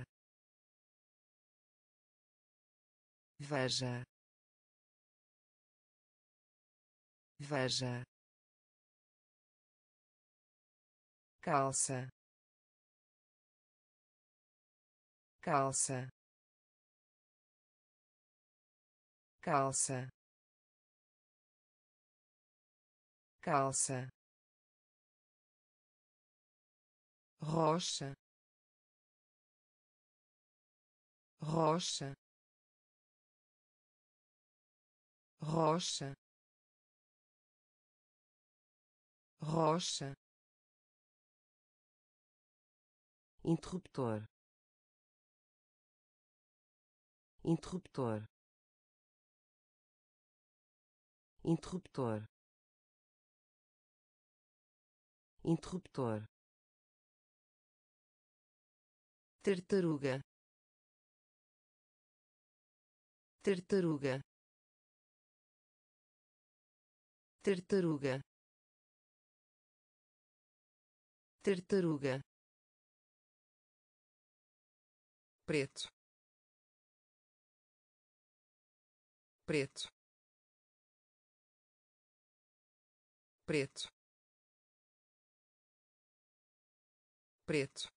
veja, veja, calça, calça, calça, calça, rocha, rocha, rocha, rocha, interruptor, interruptor, interruptor, interruptor, tartaruga, tartaruga, tartaruga, tartaruga, preto, preto, preto, preto,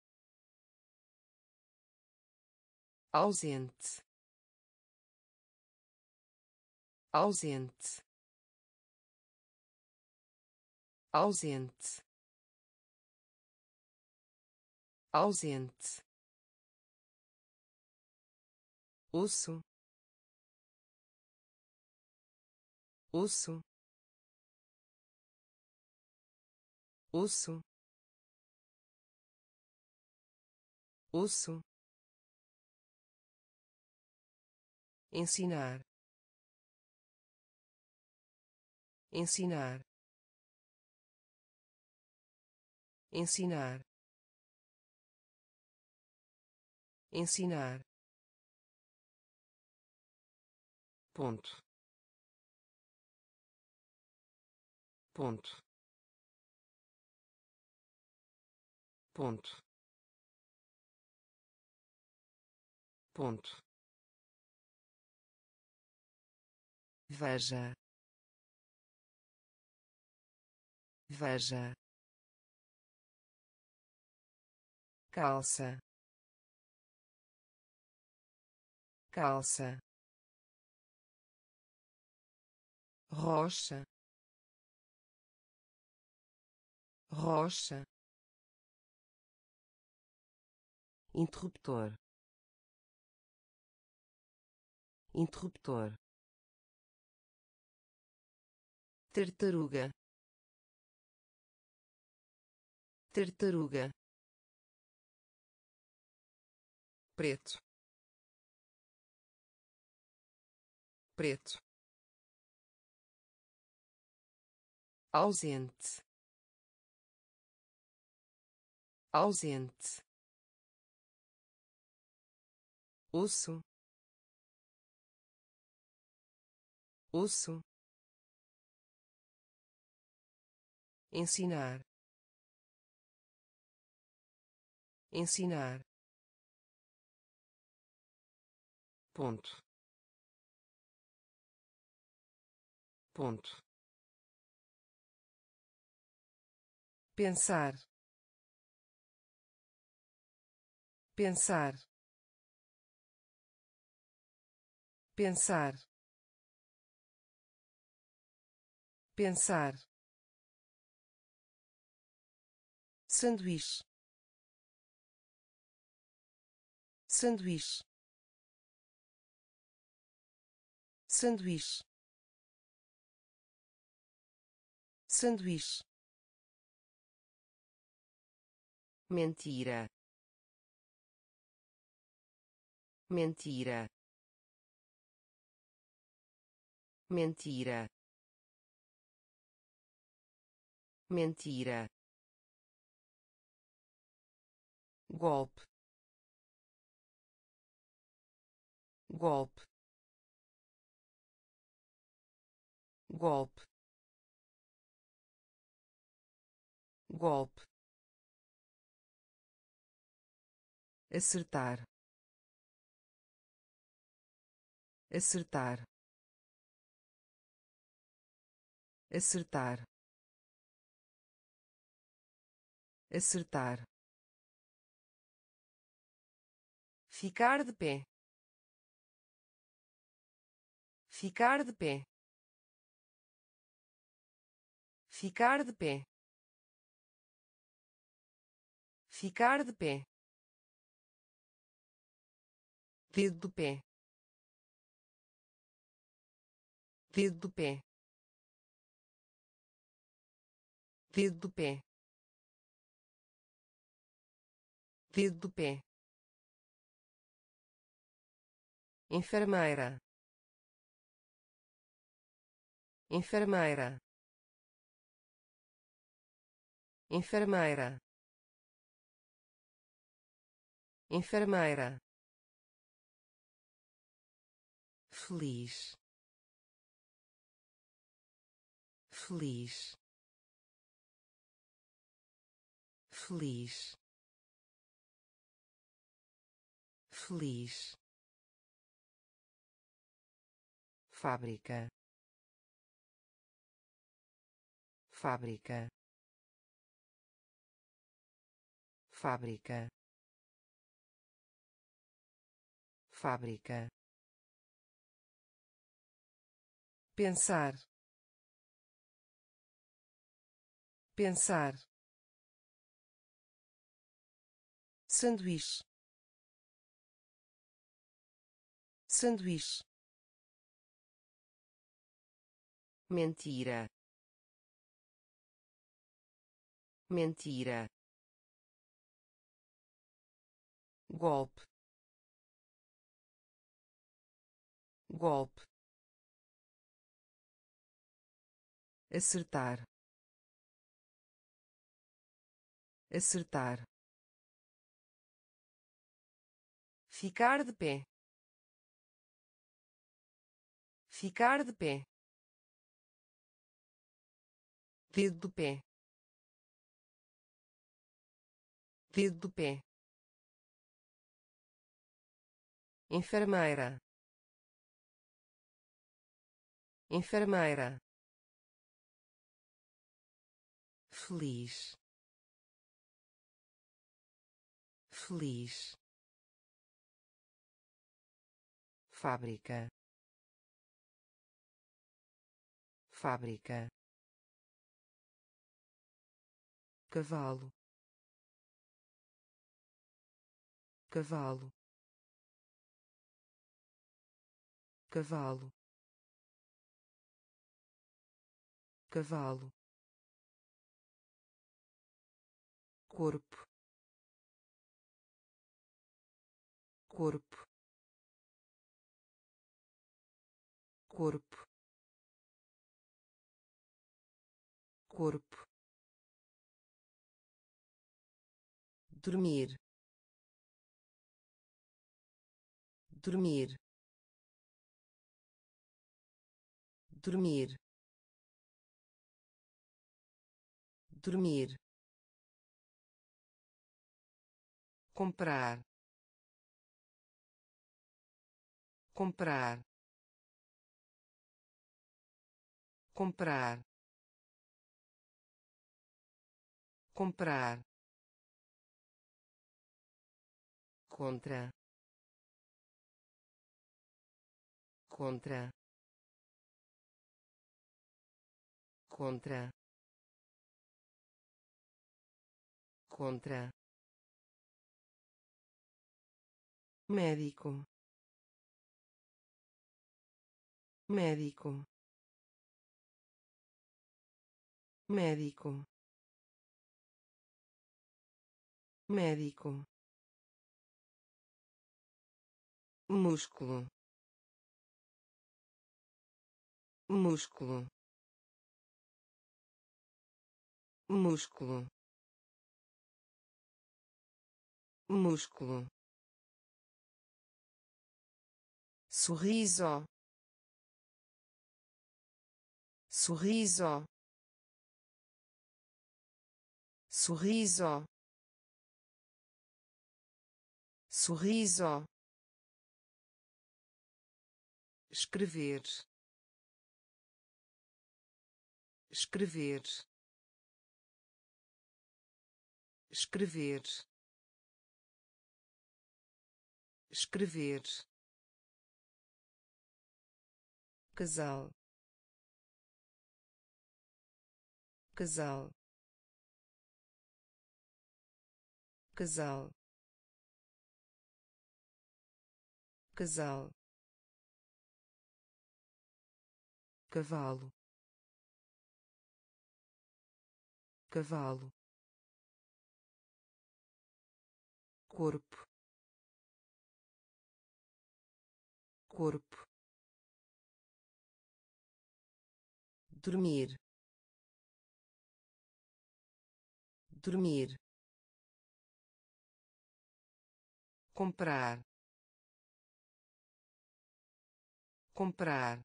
ausente, ausente, ausente, ausente, osso, osso, osso, osso, ensinar, ensinar, ensinar, ensinar, ponto, ponto, ponto, ponto, veja, veja, calça, calça, rocha, rocha, interruptor, interruptor, tartaruga, tartaruga, preto, preto, ausente, ausente, osso, osso, ensinar, ensinar, ponto, ponto, pensar, pensar, pensar, pensar, sanduíche, sanduíche, sanduíche, sanduíche, mentira, mentira, mentira, mentira, golpe, golpe, golpe, golpe, acertar, acertar, acertar, acertar, ficar de pé, ficar de pé, ficar de pé, ficar de pé, dedo do pé, dedo do pé, dedo do pé, dedo do pé, enfermeira, enfermeira, enfermeira, enfermeira, feliz, feliz, feliz, feliz, fábrica, fábrica, fábrica, fábrica, pensar, pensar, sanduíche, sanduíche, mentira, mentira, golpe, golpe, acertar, acertar, ficar de pé, ficar de pé, dedo do pé, dedo do pé, enfermeira, enfermeira, feliz, feliz, fábrica, fábrica, cavalo, cavalo, cavalo, cavalo, corpo, corpo, corpo, corpo, dormir, dormir, dormir, dormir, comprar, comprar, comprar, comprar, contra, contra, contra, contra, médico, médico, médico, médico, músculo, músculo, músculo, músculo, sorriso, sorriso, sorriso, sorriso, escrever, escrever, escrever, escrever, casal, casal, casal, casal, cavalo, cavalo, corpo, corpo, dormir, dormir, comprar, comprar,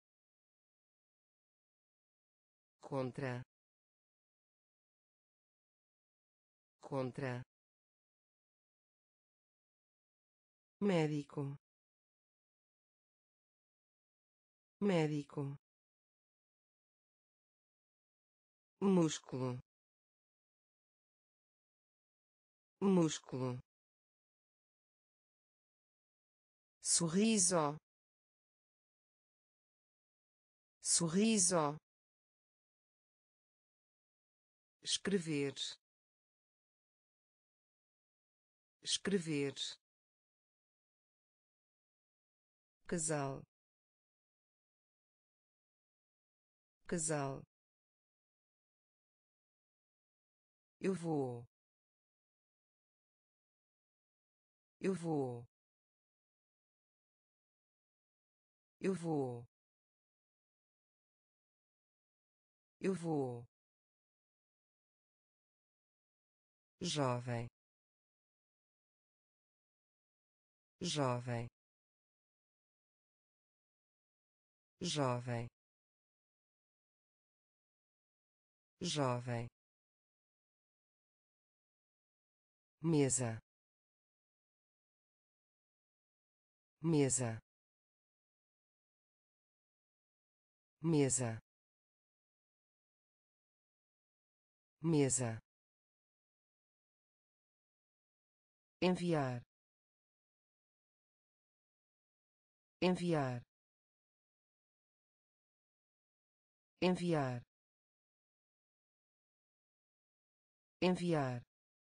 contra, contra, médico, médico, músculo, músculo, sorriso, sorriso, escrever, escrever, casal, casal, eu vou, eu vou, eu vou, eu vou, jovem, jovem, jovem, jovem, mesa, mesa, mesa, mesa, enviar, enviar, enviar, enviar,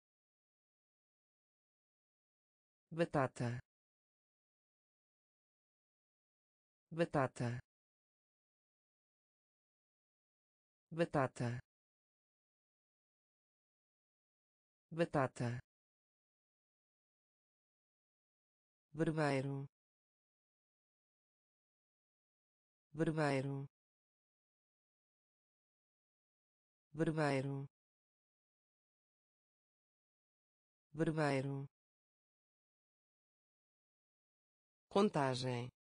batata, batata, batata, batata, barbeiro, barbeiro, barbeiro, barbeiro, contagem,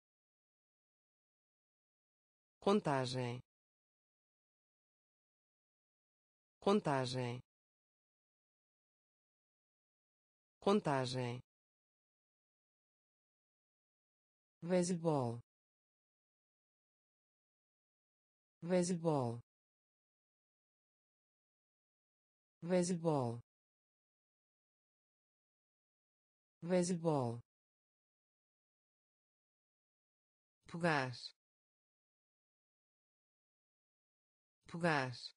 contagem, contagem, contagem, beisebol, beisebol, beisebol, beisebol, fugaz, fugaz,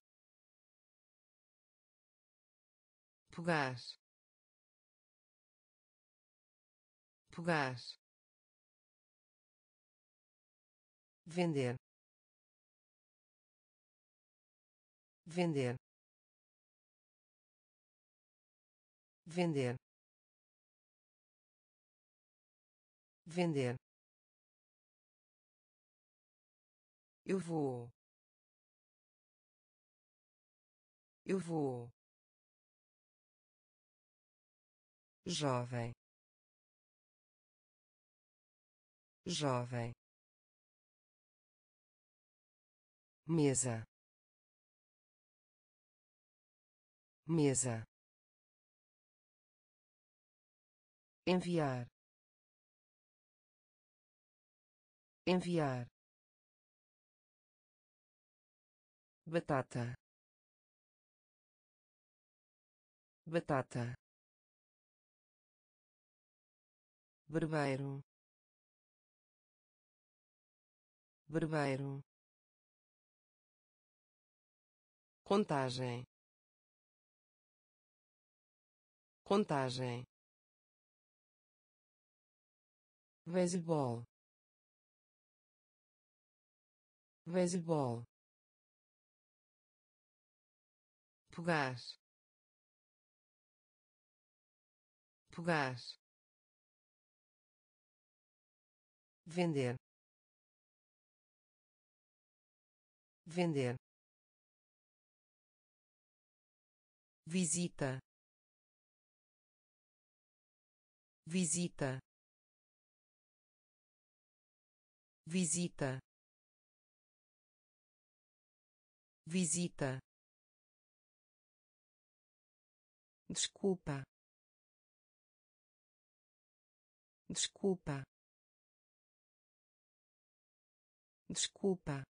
fugaz, fugaz, vender, vender, vender, vender, eu vou, eu vou, jovem, jovem, mesa, mesa, enviar, enviar, batata, batata, barbeiro, barbeiro, contagem, contagem, beisebol, beisebol, fugaz, fugaz, vender, vender, visita, visita, visita, visita, desculpa, desculpa, desculpa,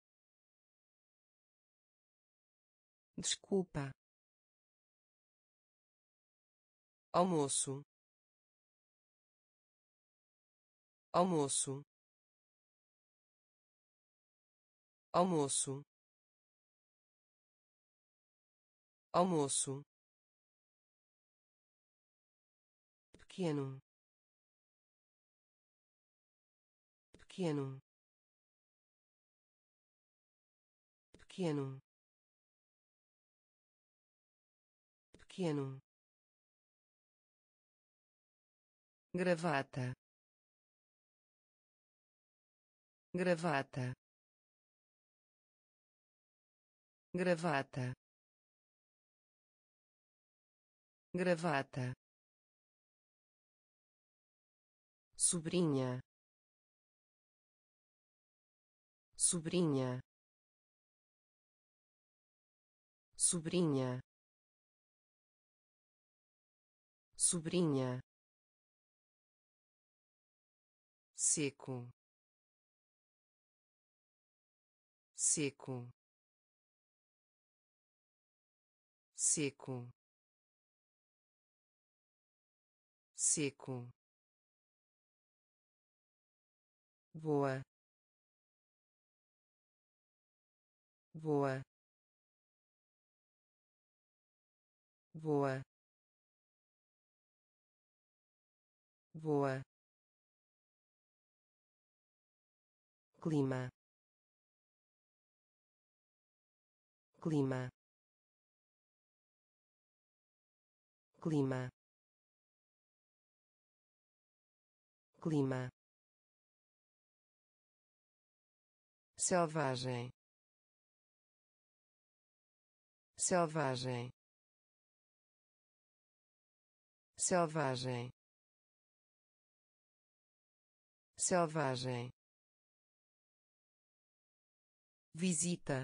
desculpa, almoço, almoço, almoço, almoço, pequeno, pequeno, pequeno, pequeno, gravata, gravata, gravata, gravata, sobrinha, sobrinha, sobrinha, sobrinha, seco, seco, seco, seco, boa, boa, boa, boa, clima, clima, clima, clima, selvagem, selvagem, selvagem, selvagem, visita,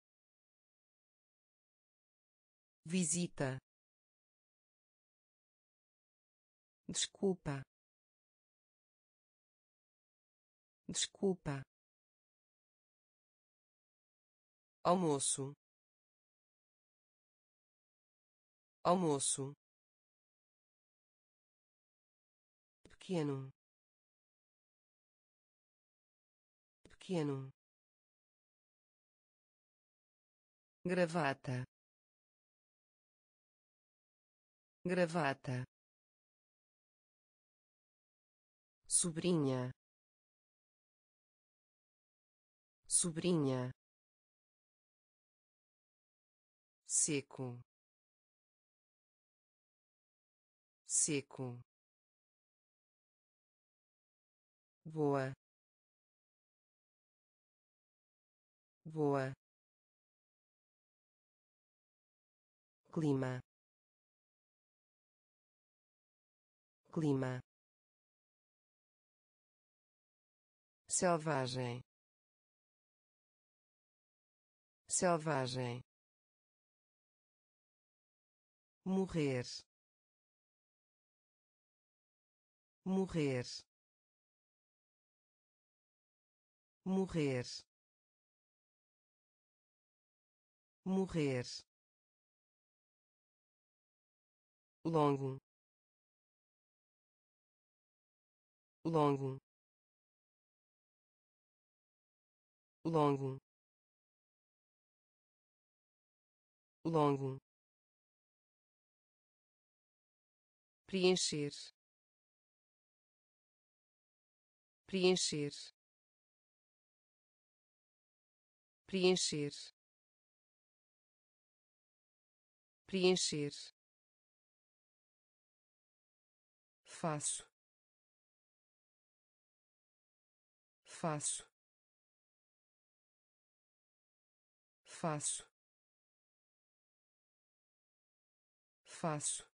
visita, desculpa, desculpa, almoço, almoço, pequeno, pequeno, gravata, gravata, sobrinha, sobrinha, seco, seco, boa, boa, clima, clima, selvagem, selvagem, morrer, morrer, morrer, morrer, longo, longo, longo, longo, preencher, preencher, preencher, preencher, faço, faço, faço, faço,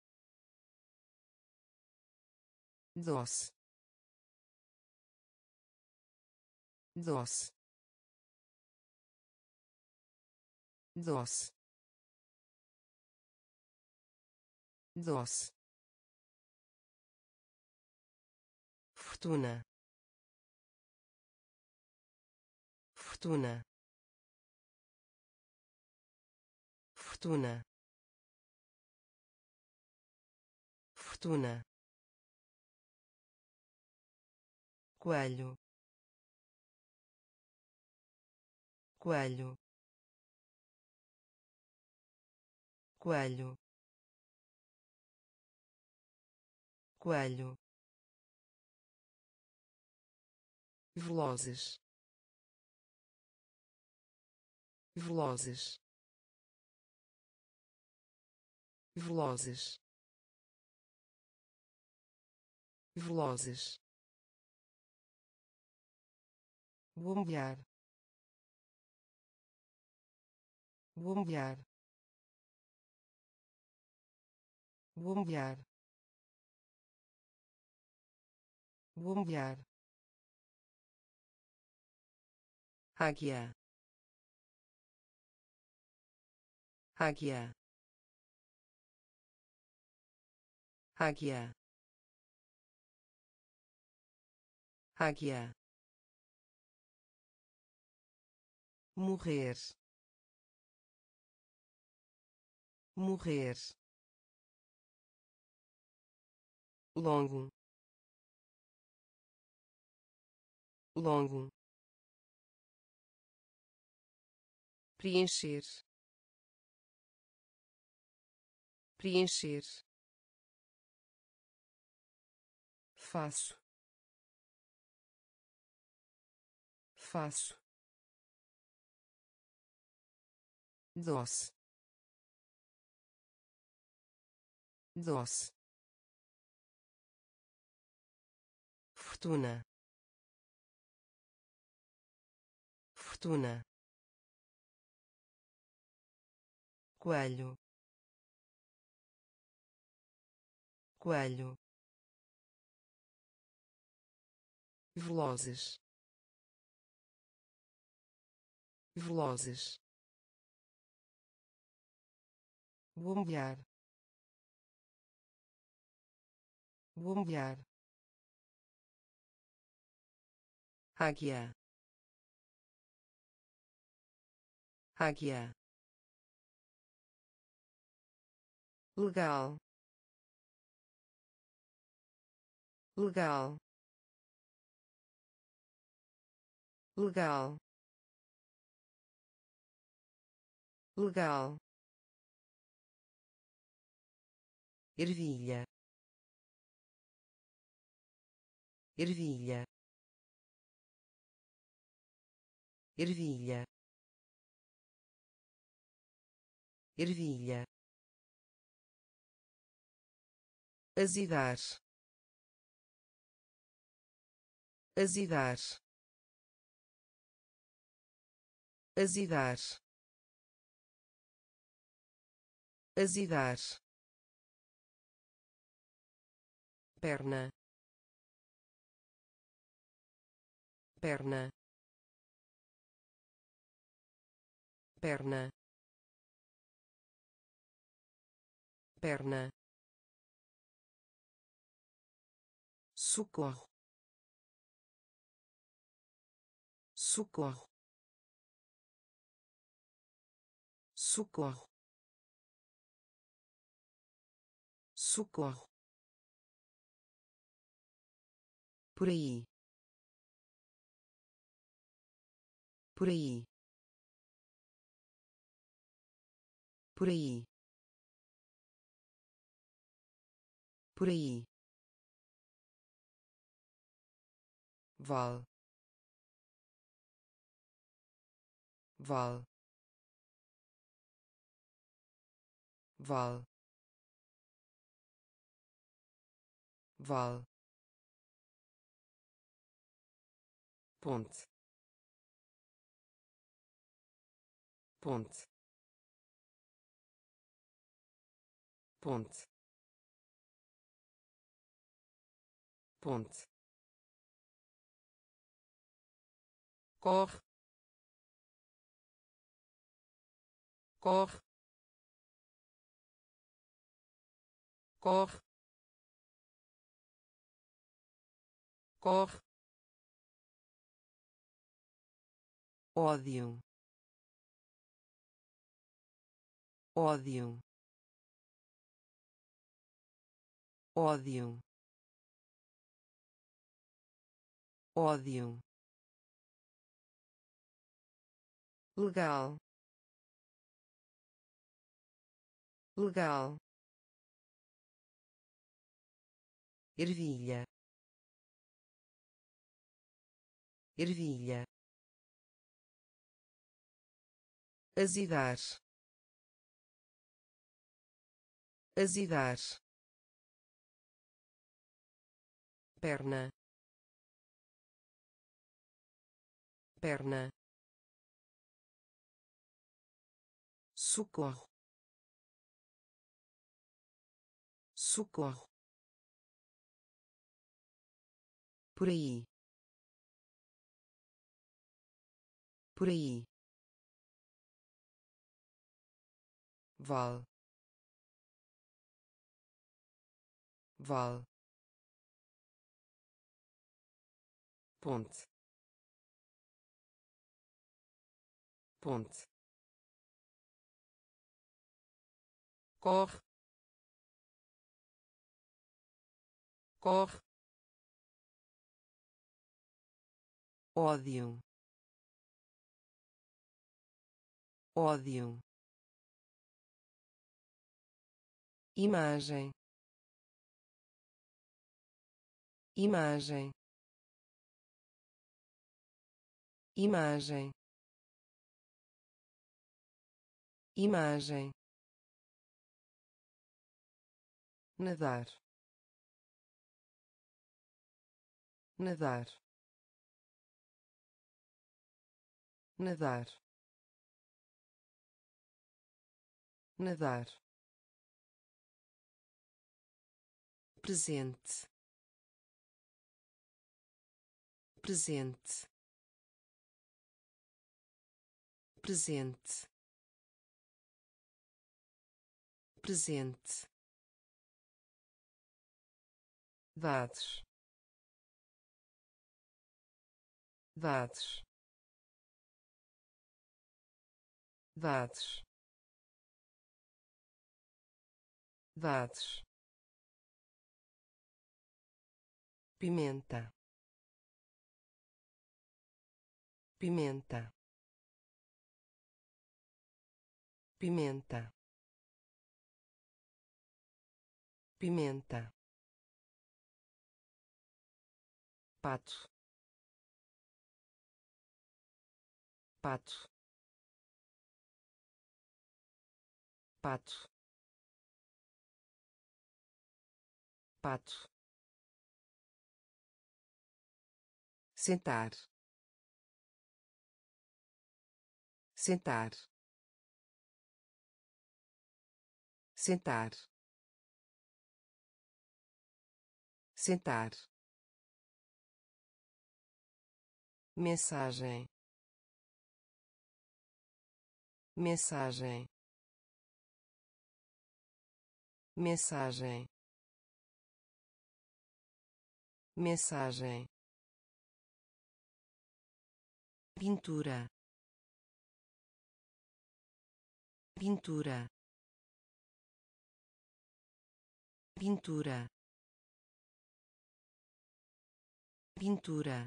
doce, doce, doce, doce, fortuna, fortuna, fortuna, fortuna, coelho, coelho, coelho, coelho, velozes, velozes, velozes, velozes, bombear, bombear, bombear, bombear, águia, águia, águia, águia, morrer, morrer, longo, longo, preencher, preencher, faço, faço, doce, doce, fortuna, fortuna, coelho, coelho, velozes, velozes, bombear, bombear, águia, águia, legal, legal, legal, legal, ervilha, ervilha, ervilha, ervilha, azedar, azedar, azedar, azedar, perna, perna, perna, perna, socorro, socorro, socorro, socorro, por aí, por aí, por aí, por aí, val, val, val, val, ponte, ponte, ponte, ponte, corre, corre, corre, corre, ódio, ódio, ódio, ódio, legal, legal, ervilha, ervilha, azedar, azedar, perna, perna, socorro, socorro, por aí, por aí, val, val, ponte, ponte, corre, corre, ódio, ódio, imagem, imagem, imagem, imagem, nadar, nadar, nadar, nadar, presente, presente, presente, presente, dados, dados, dados, dados, pimenta, pimenta, pimenta, pimenta, pato, pato, pato, pato, sentar, sentar, sentar, sentar, mensagem, mensagem, mensagem, mensagem, pintura, pintura, pintura, pintura,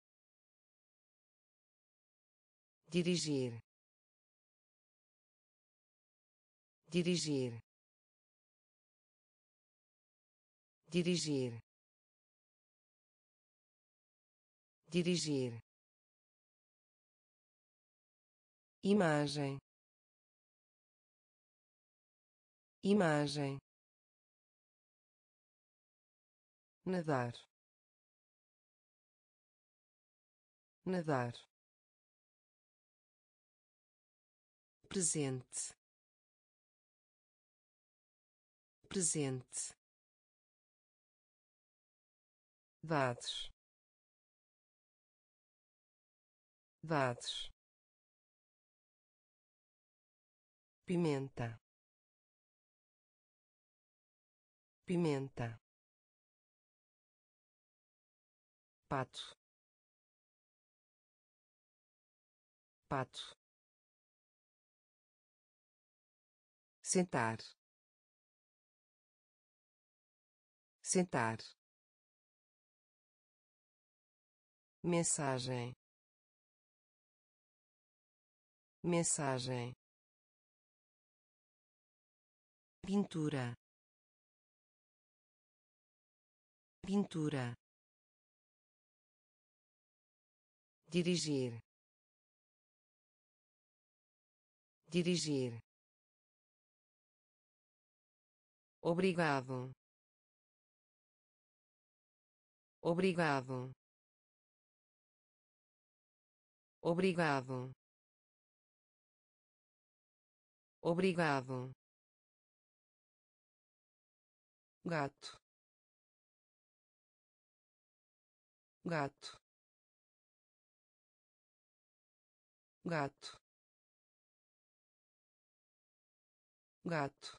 dirigir, dirigir, dirigir, dirigir, imagem, imagem, nadar, nadar, presente, presente, dados, dados, pimenta, pimenta, pato, pato, sentar, sentar, mensagem, mensagem, pintura, pintura, dirigir, dirigir, obrigado, obrigado, obrigado, obrigado, gato, gato, gato, gato,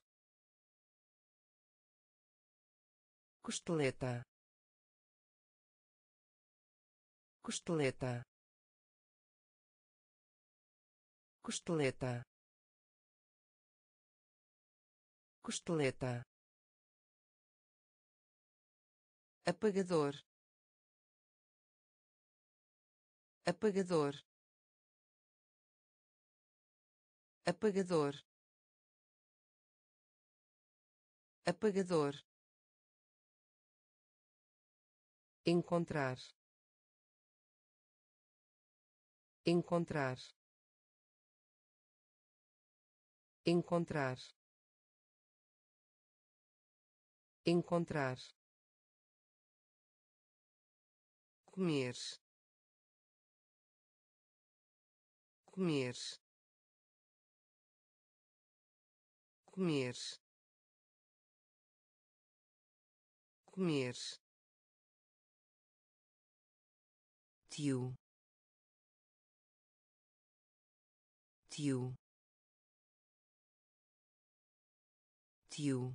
costeleta, costeleta, costeleta, costeleta, apagador, apagador, apagador, apagador, encontrar, encontrar, encontrar, encontrar, comer, comer, comer, comer, tio, tio, tio,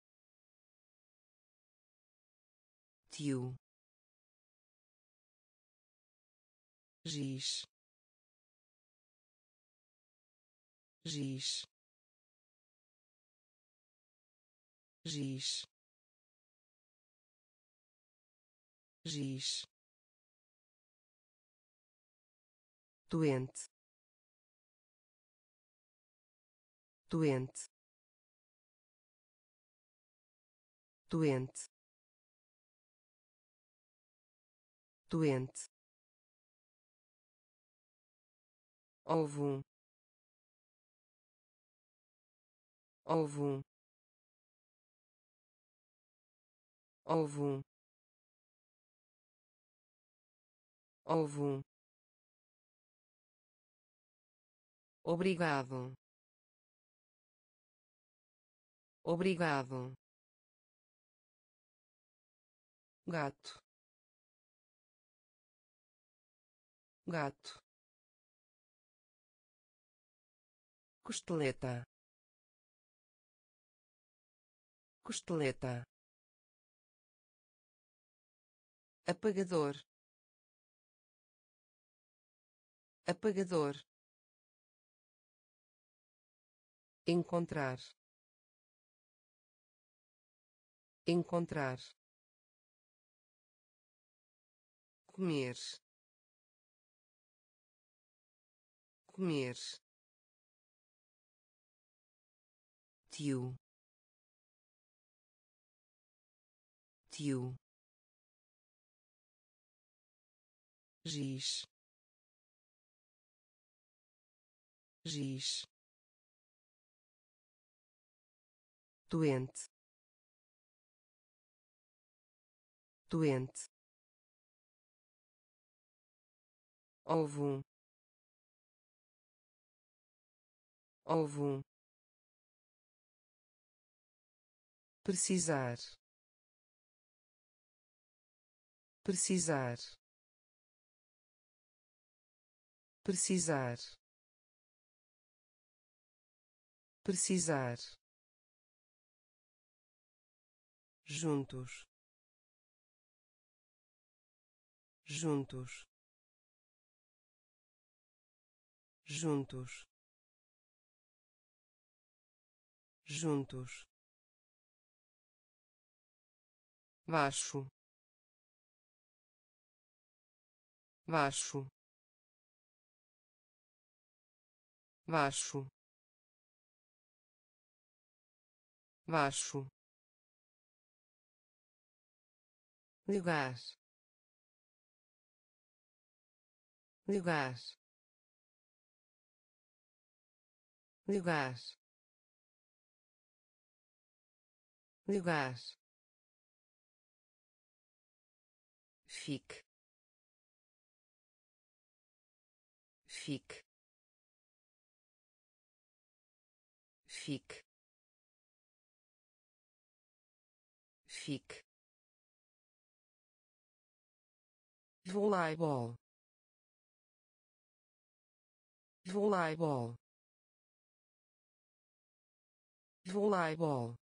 tio, giz, giz, giz, giz, doente, doente, doente, doente, ovo, ovo, ovo, ovo, obrigado, obrigado, gato, gato, costeleta, costeleta, apagador, apagador, encontrar, encontrar, comer, comer, tio, tio, giz, giz, doente, doente, ovo, ovo, precisar, precisar, precisar, precisar, juntos, juntos, juntos, juntos, baixo, baixo, baixo, baixo, lugar, lugar, lugar, lugar, fique, fique, fique, fique, voleibol, voleibol, voleibol,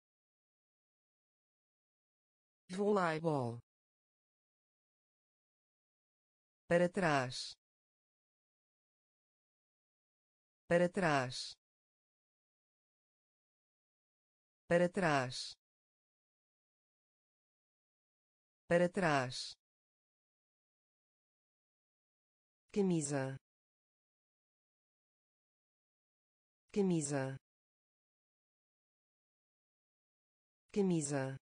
voleibol, para trás, para trás, para trás, para trás, camisa, camisa, camisa,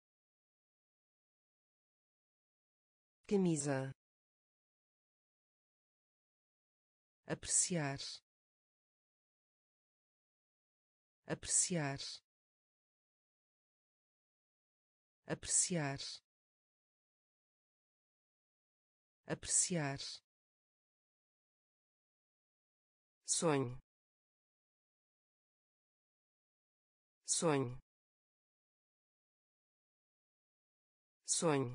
camisa, apreciar, apreciar, apreciar, apreciar, sonho, sonho, sonho,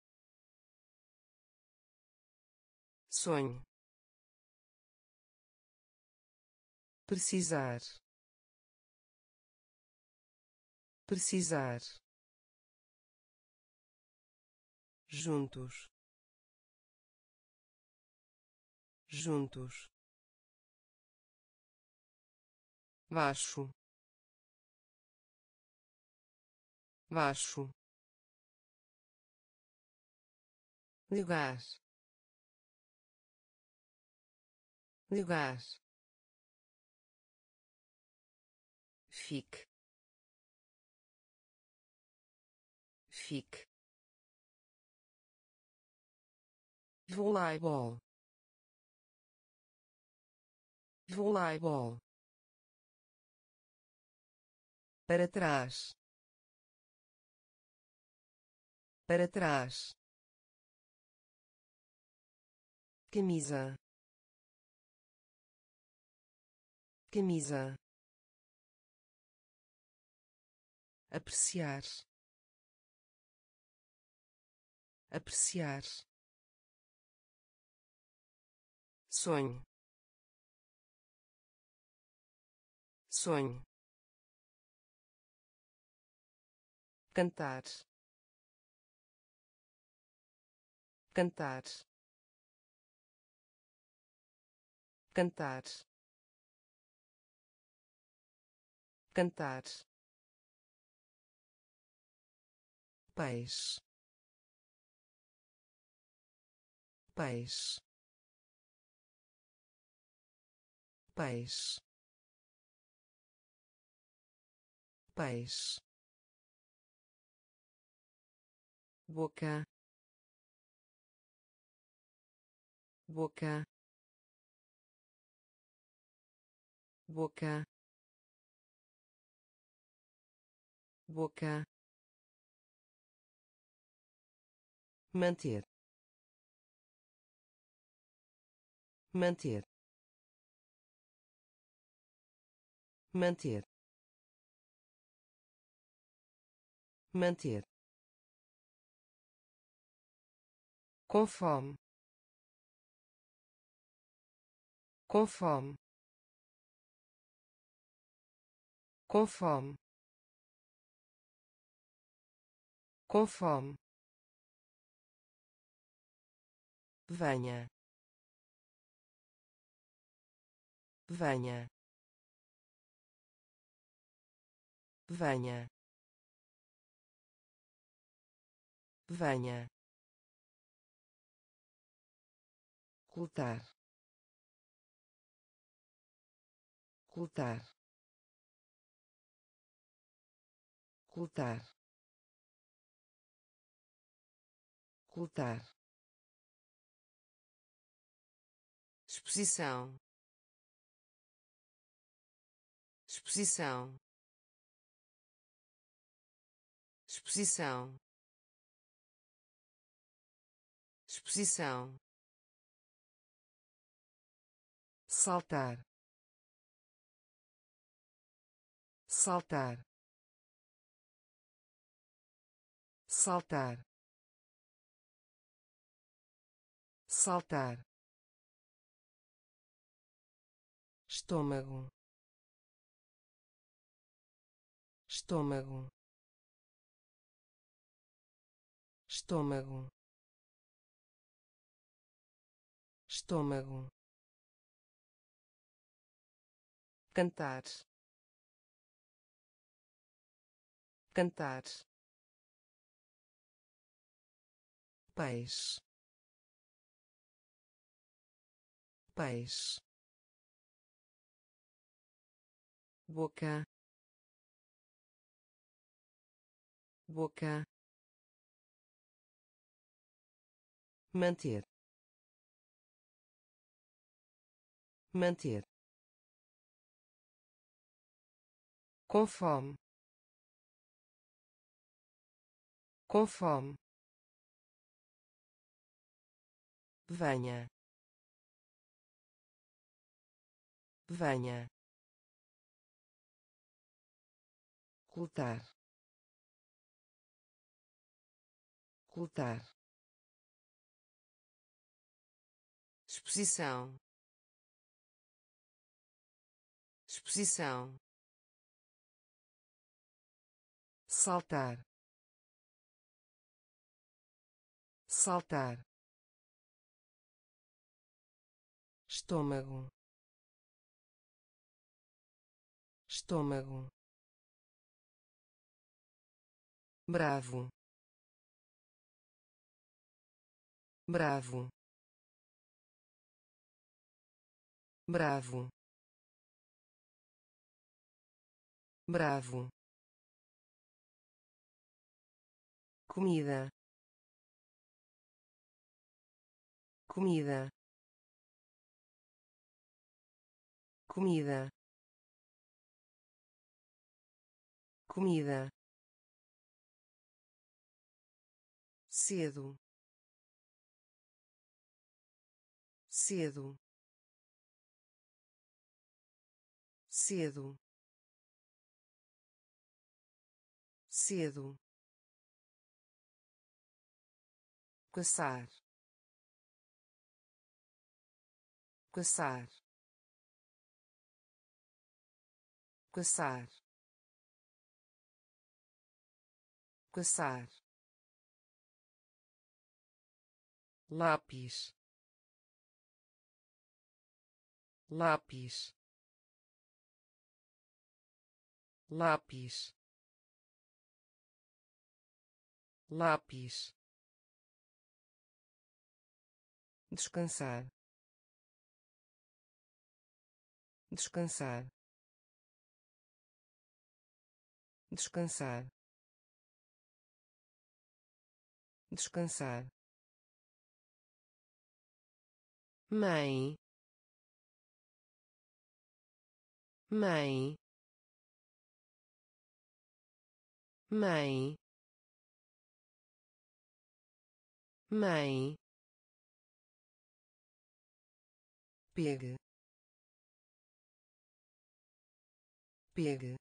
sonho, precisar, precisar, juntos, juntos, baixo, baixo, lugar, lugar, fique, fique, voleibol, voleibol, para trás, para trás, camisa, camisa, apreciar, apreciar, sonho, sonho, cantar, cantar, cantar, cantar, peixe, peixe, peixe, peixe, boca, boca, boca, boca, manter, manter, manter, manter, com fome, com fome, com fome, com fome, venha, venha, venha, venha, lutar, lutar, lutar, lutar, exposição, exposição, exposição, exposição, saltar, saltar, saltar, saltar, estômago, estômago, estômago, estômago, cantar, cantar, peixe, peixe, boca, boca, manter, manter, com fome, com fome, venha, venha, lutar, lutar, exposição, exposição, saltar, saltar, estômago, estômago, bravo, bravo, bravo, bravo, comida, comida, comida, comida, cedo, cedo, cedo, cedo, caçar, caçar, caçar, caçar, lápis, lápis, lápis, lápis, descansar, descansar, descansar, descansar, mãe, mãe, mãe, mãe, pega, pega,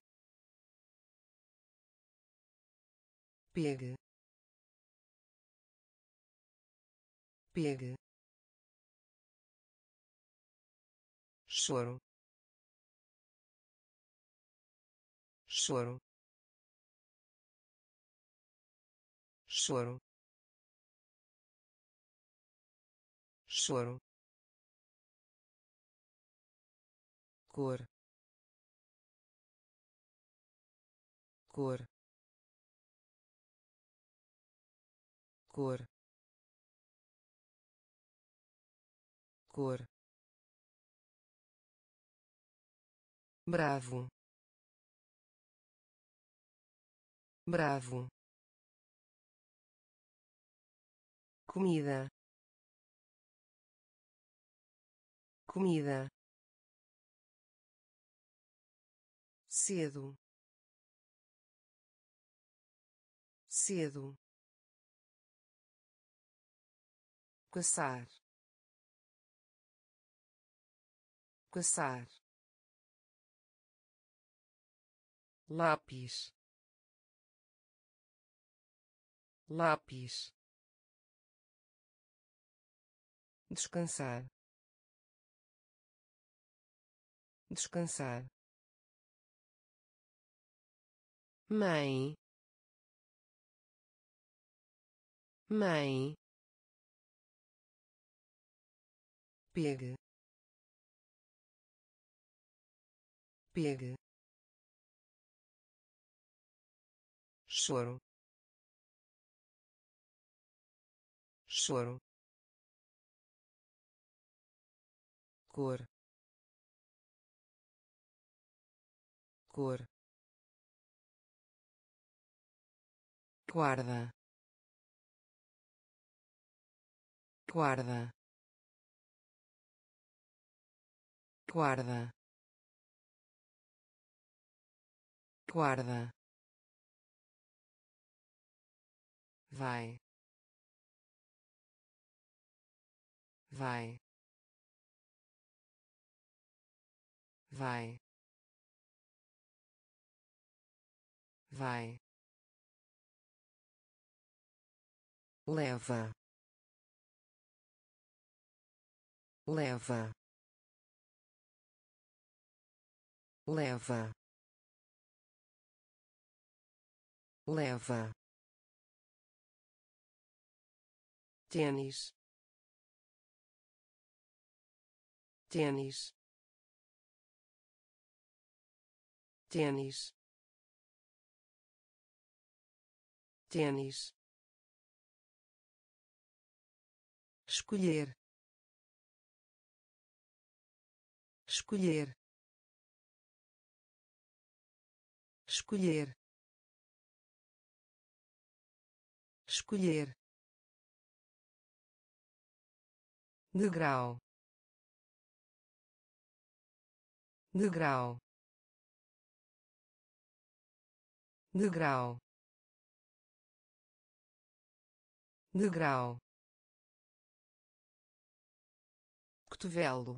pega, pega, choro, choro, choro, choro, cor, cor, cor, cor, bravo, bravo, comida, comida, cedo, cedo, caçar, caçar, lápis, lápis, descansar, descansar, mãe, mãe, pega, pega, choro, choro, cor, cor, guarda, guarda, guarda, guarda, vai, vai, vai, vai, leva, leva, leva, leva, tênis, tênis, tênis, tênis, escolher, escolher, escolher, escolher, degrau, degrau, degrau, degrau, cotovelo,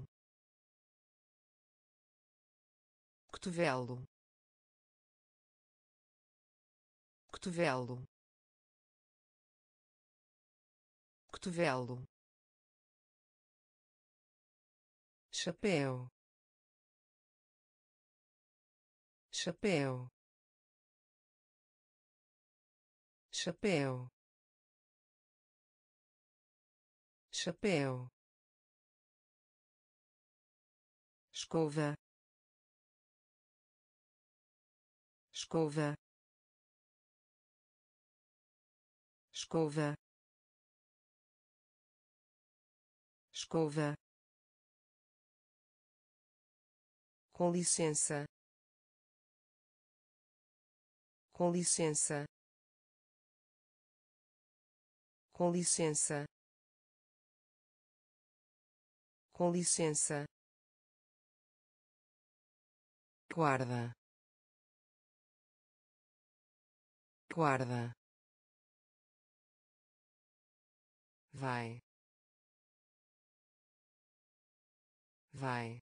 cotovelo, cotovelo, cotovelo, chapéu, chapéu, chapéu, chapéu, escova, escova, escova, escova, com licença, com licença, com licença, com licença, guarda, guarda, vai, vai,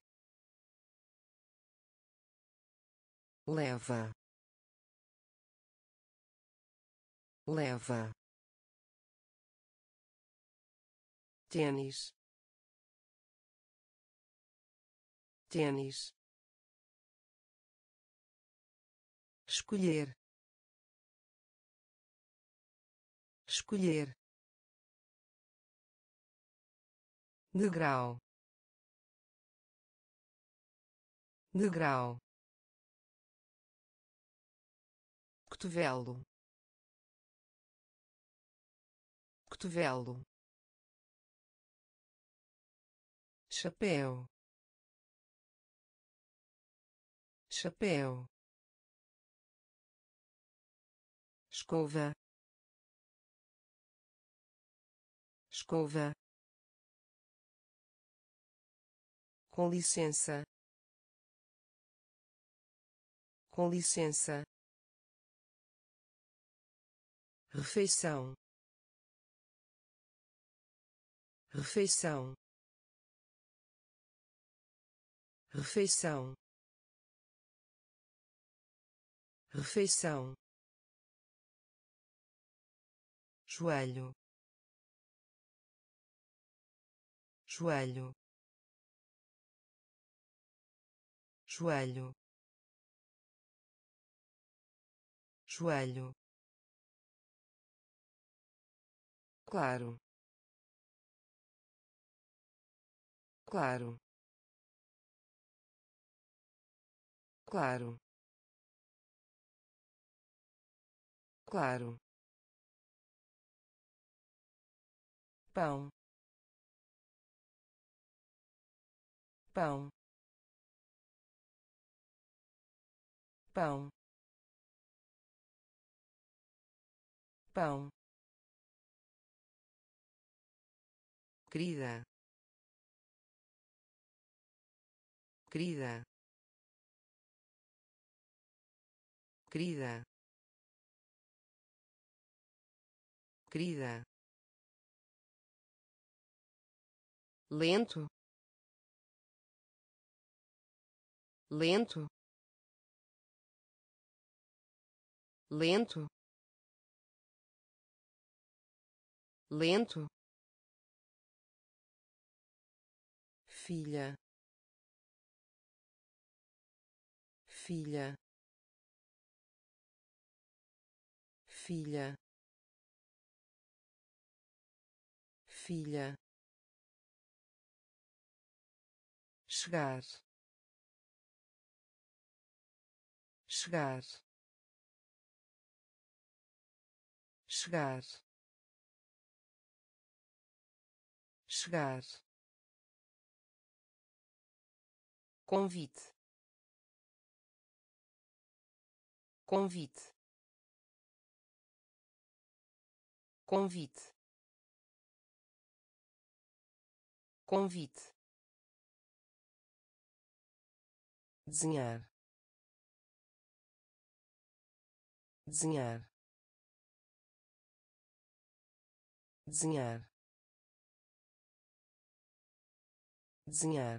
leva, leva, tênis, tênis, escolher, escolher, degrau, degrau, cotovelo, cotovelo, chapéu, chapéu, escova, escova, com licença, com licença, refeição, refeição, refeição, refeição, joelho, joelho, joelho, joelho, claro, claro, claro, claro, pão, pão, pão, pão, querida, querida, querida, querida, lento, lento, lento, lento, filha, filha, filha, filha, chegar, chegar, chegar, chegar, convite, convite, convite, convite, desenhar, desenhar, desenhar, desenhar,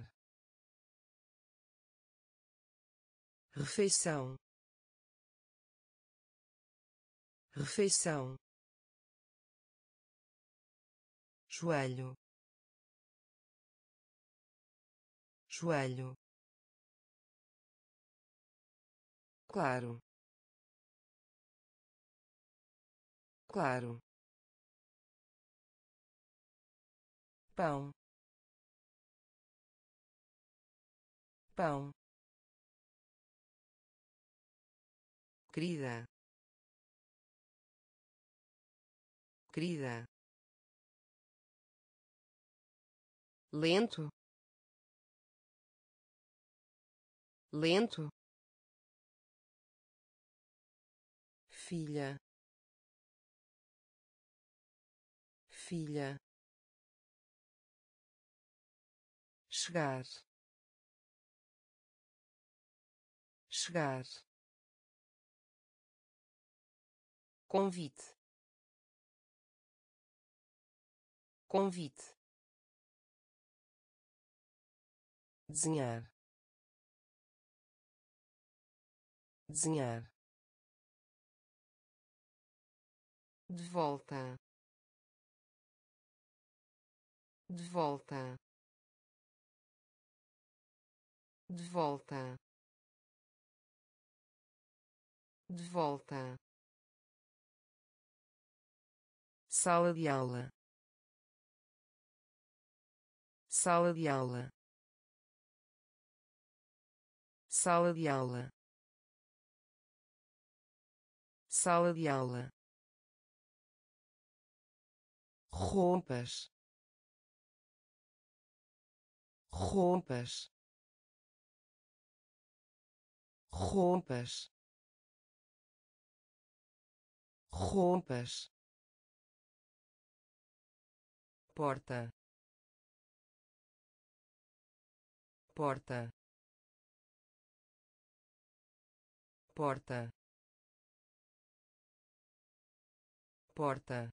refeição, refeição, joelho, joelho, claro, claro, pão, pão, querida, querida, lento, lento, filha, filha, chegar, chegar, convite, convite, desenhar, desenhar, de volta, de volta, de volta, de volta, sala de aula, sala de aula, sala de aula, sala de aula, roupas, roupas, roupas, roupas, porta, porta, porta, porta,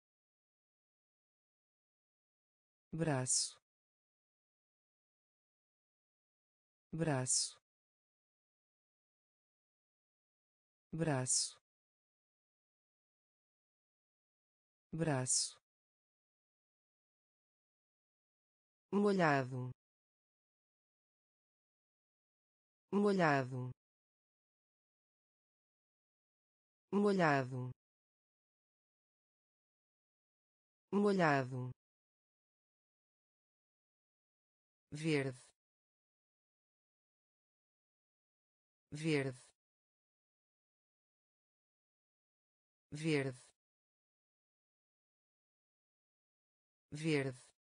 braço, braço, braço, braço, molhado, molhado, molhado, molhado, verde, verde, verde, verde,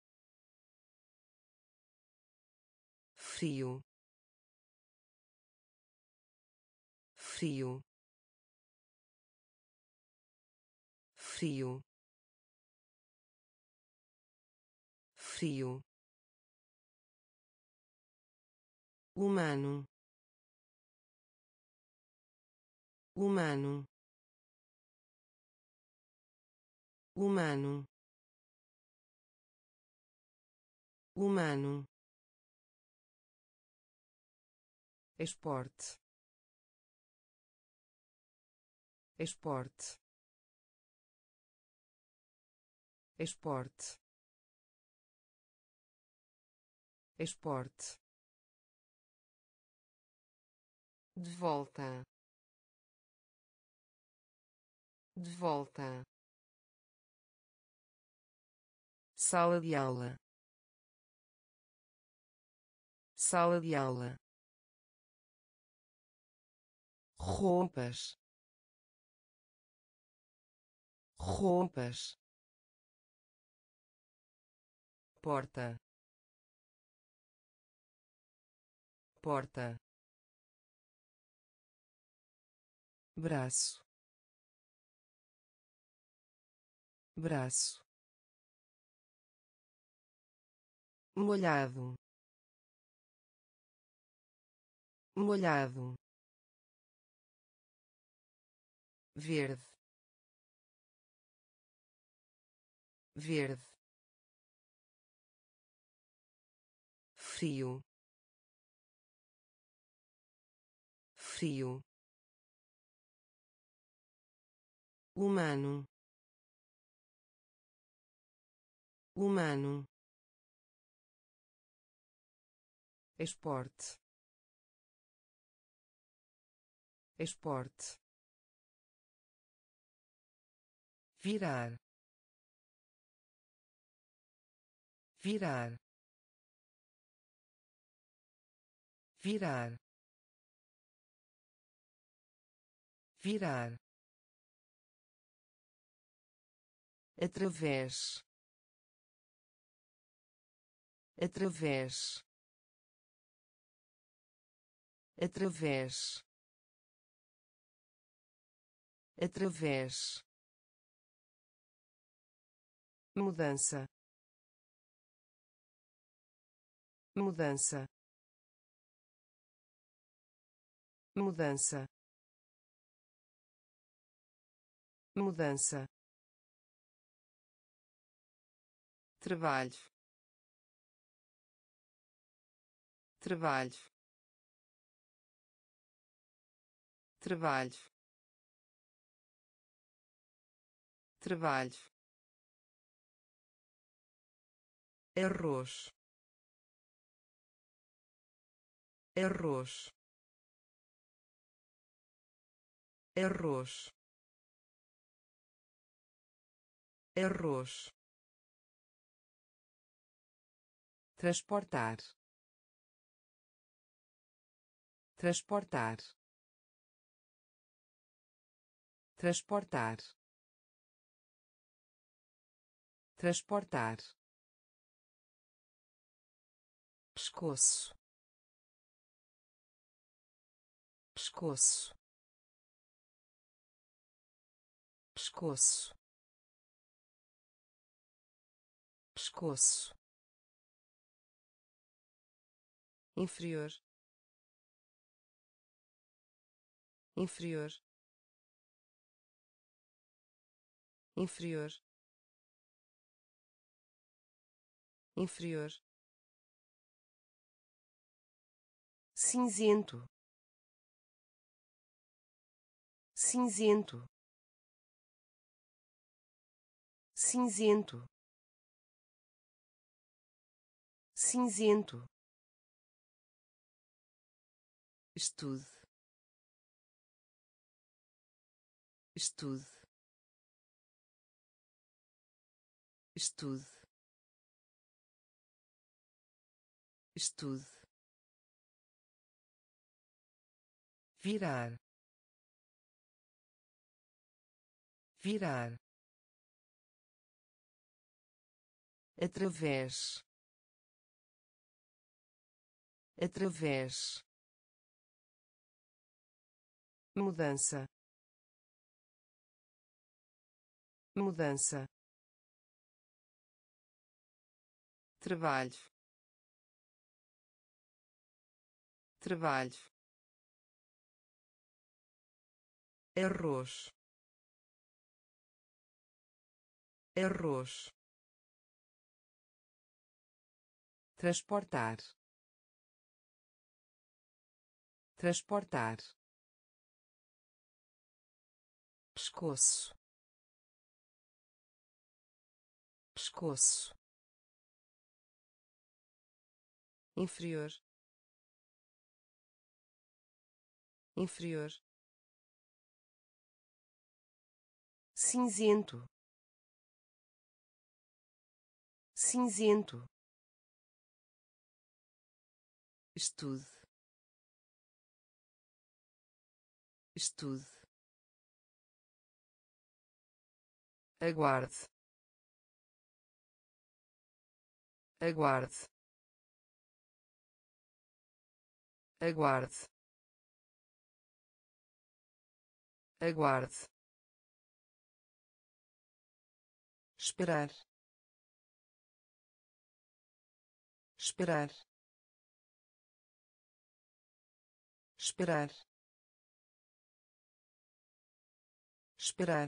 frio, frio, frio, frio, humano, humano, humano, humano, esporte, esporte, esporte, esporte, de volta, de volta, sala de aula, sala de aula, roupas, roupas, porta, porta, braço, braço, molhado, molhado, verde, verde, frio, frio, humano, humano, esporte, esporte, virar, virar, virar, virar, através, através, através, através, mudança, mudança, mudança, mudança, trabalho, trabalho, trabalho, trabalho, arroz, arroz, arroz, arroz, transportar, transportar, transportar, transportar, pescoço, pescoço, pescoço, pescoço, inferior, inferior, inferior, inferior, cinzento, cinzento, cinzento, cinzento, estude, estude, estude, estude, virar, virar, através, através, mudança, mudança, trabalho, trabalho, arroz, arroz, transportar, transportar, pescoço, pescoço, inferior, inferior, cinzento, cinzento, estude, estude, aguarde, aguarde, aguarde, aguarde, esperar, esperar, esperar, esperar,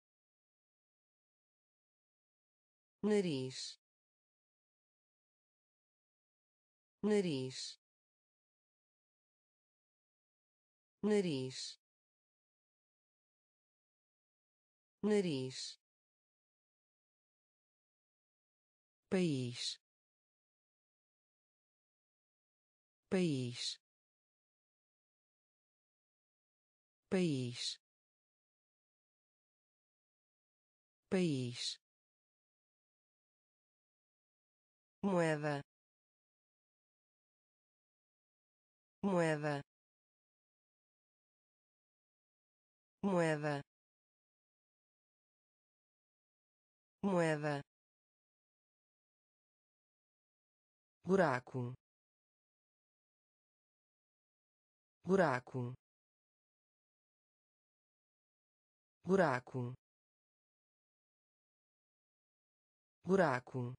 nariz, nariz, nariz, nariz, país, país, país, país, moeda, moeda, moeda, moeda, buraco, buraco, buraco, buraco,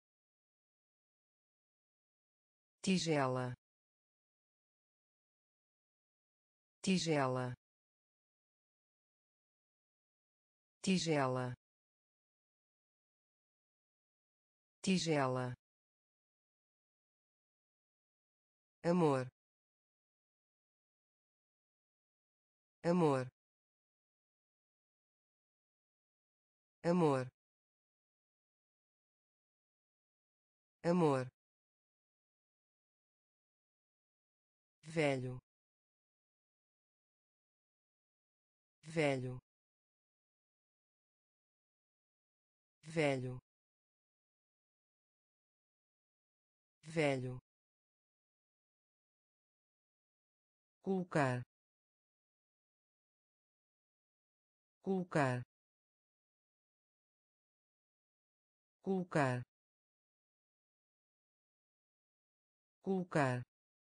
tigela, tigela, tigela, tigela, amor, amor, amor, amor, velho, velho, velho, velho, colocar, colocar, colocar, colocar,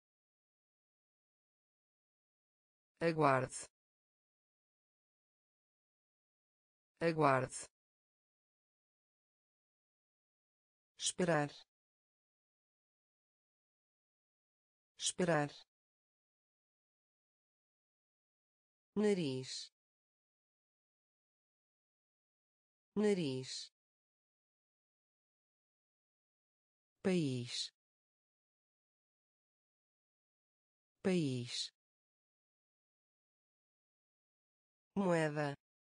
aguarde, aguarde, esperar, esperar, nariz, nariz, país, país, moeda,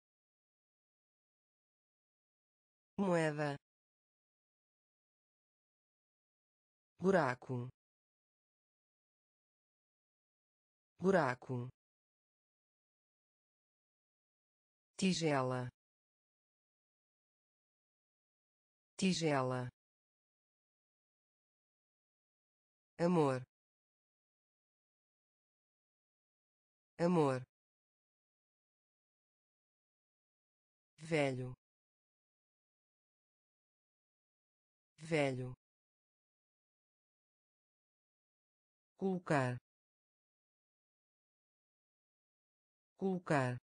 moeda, buraco, buraco, tigela, tigela, amor, amor, velho, velho, colocar, colocar,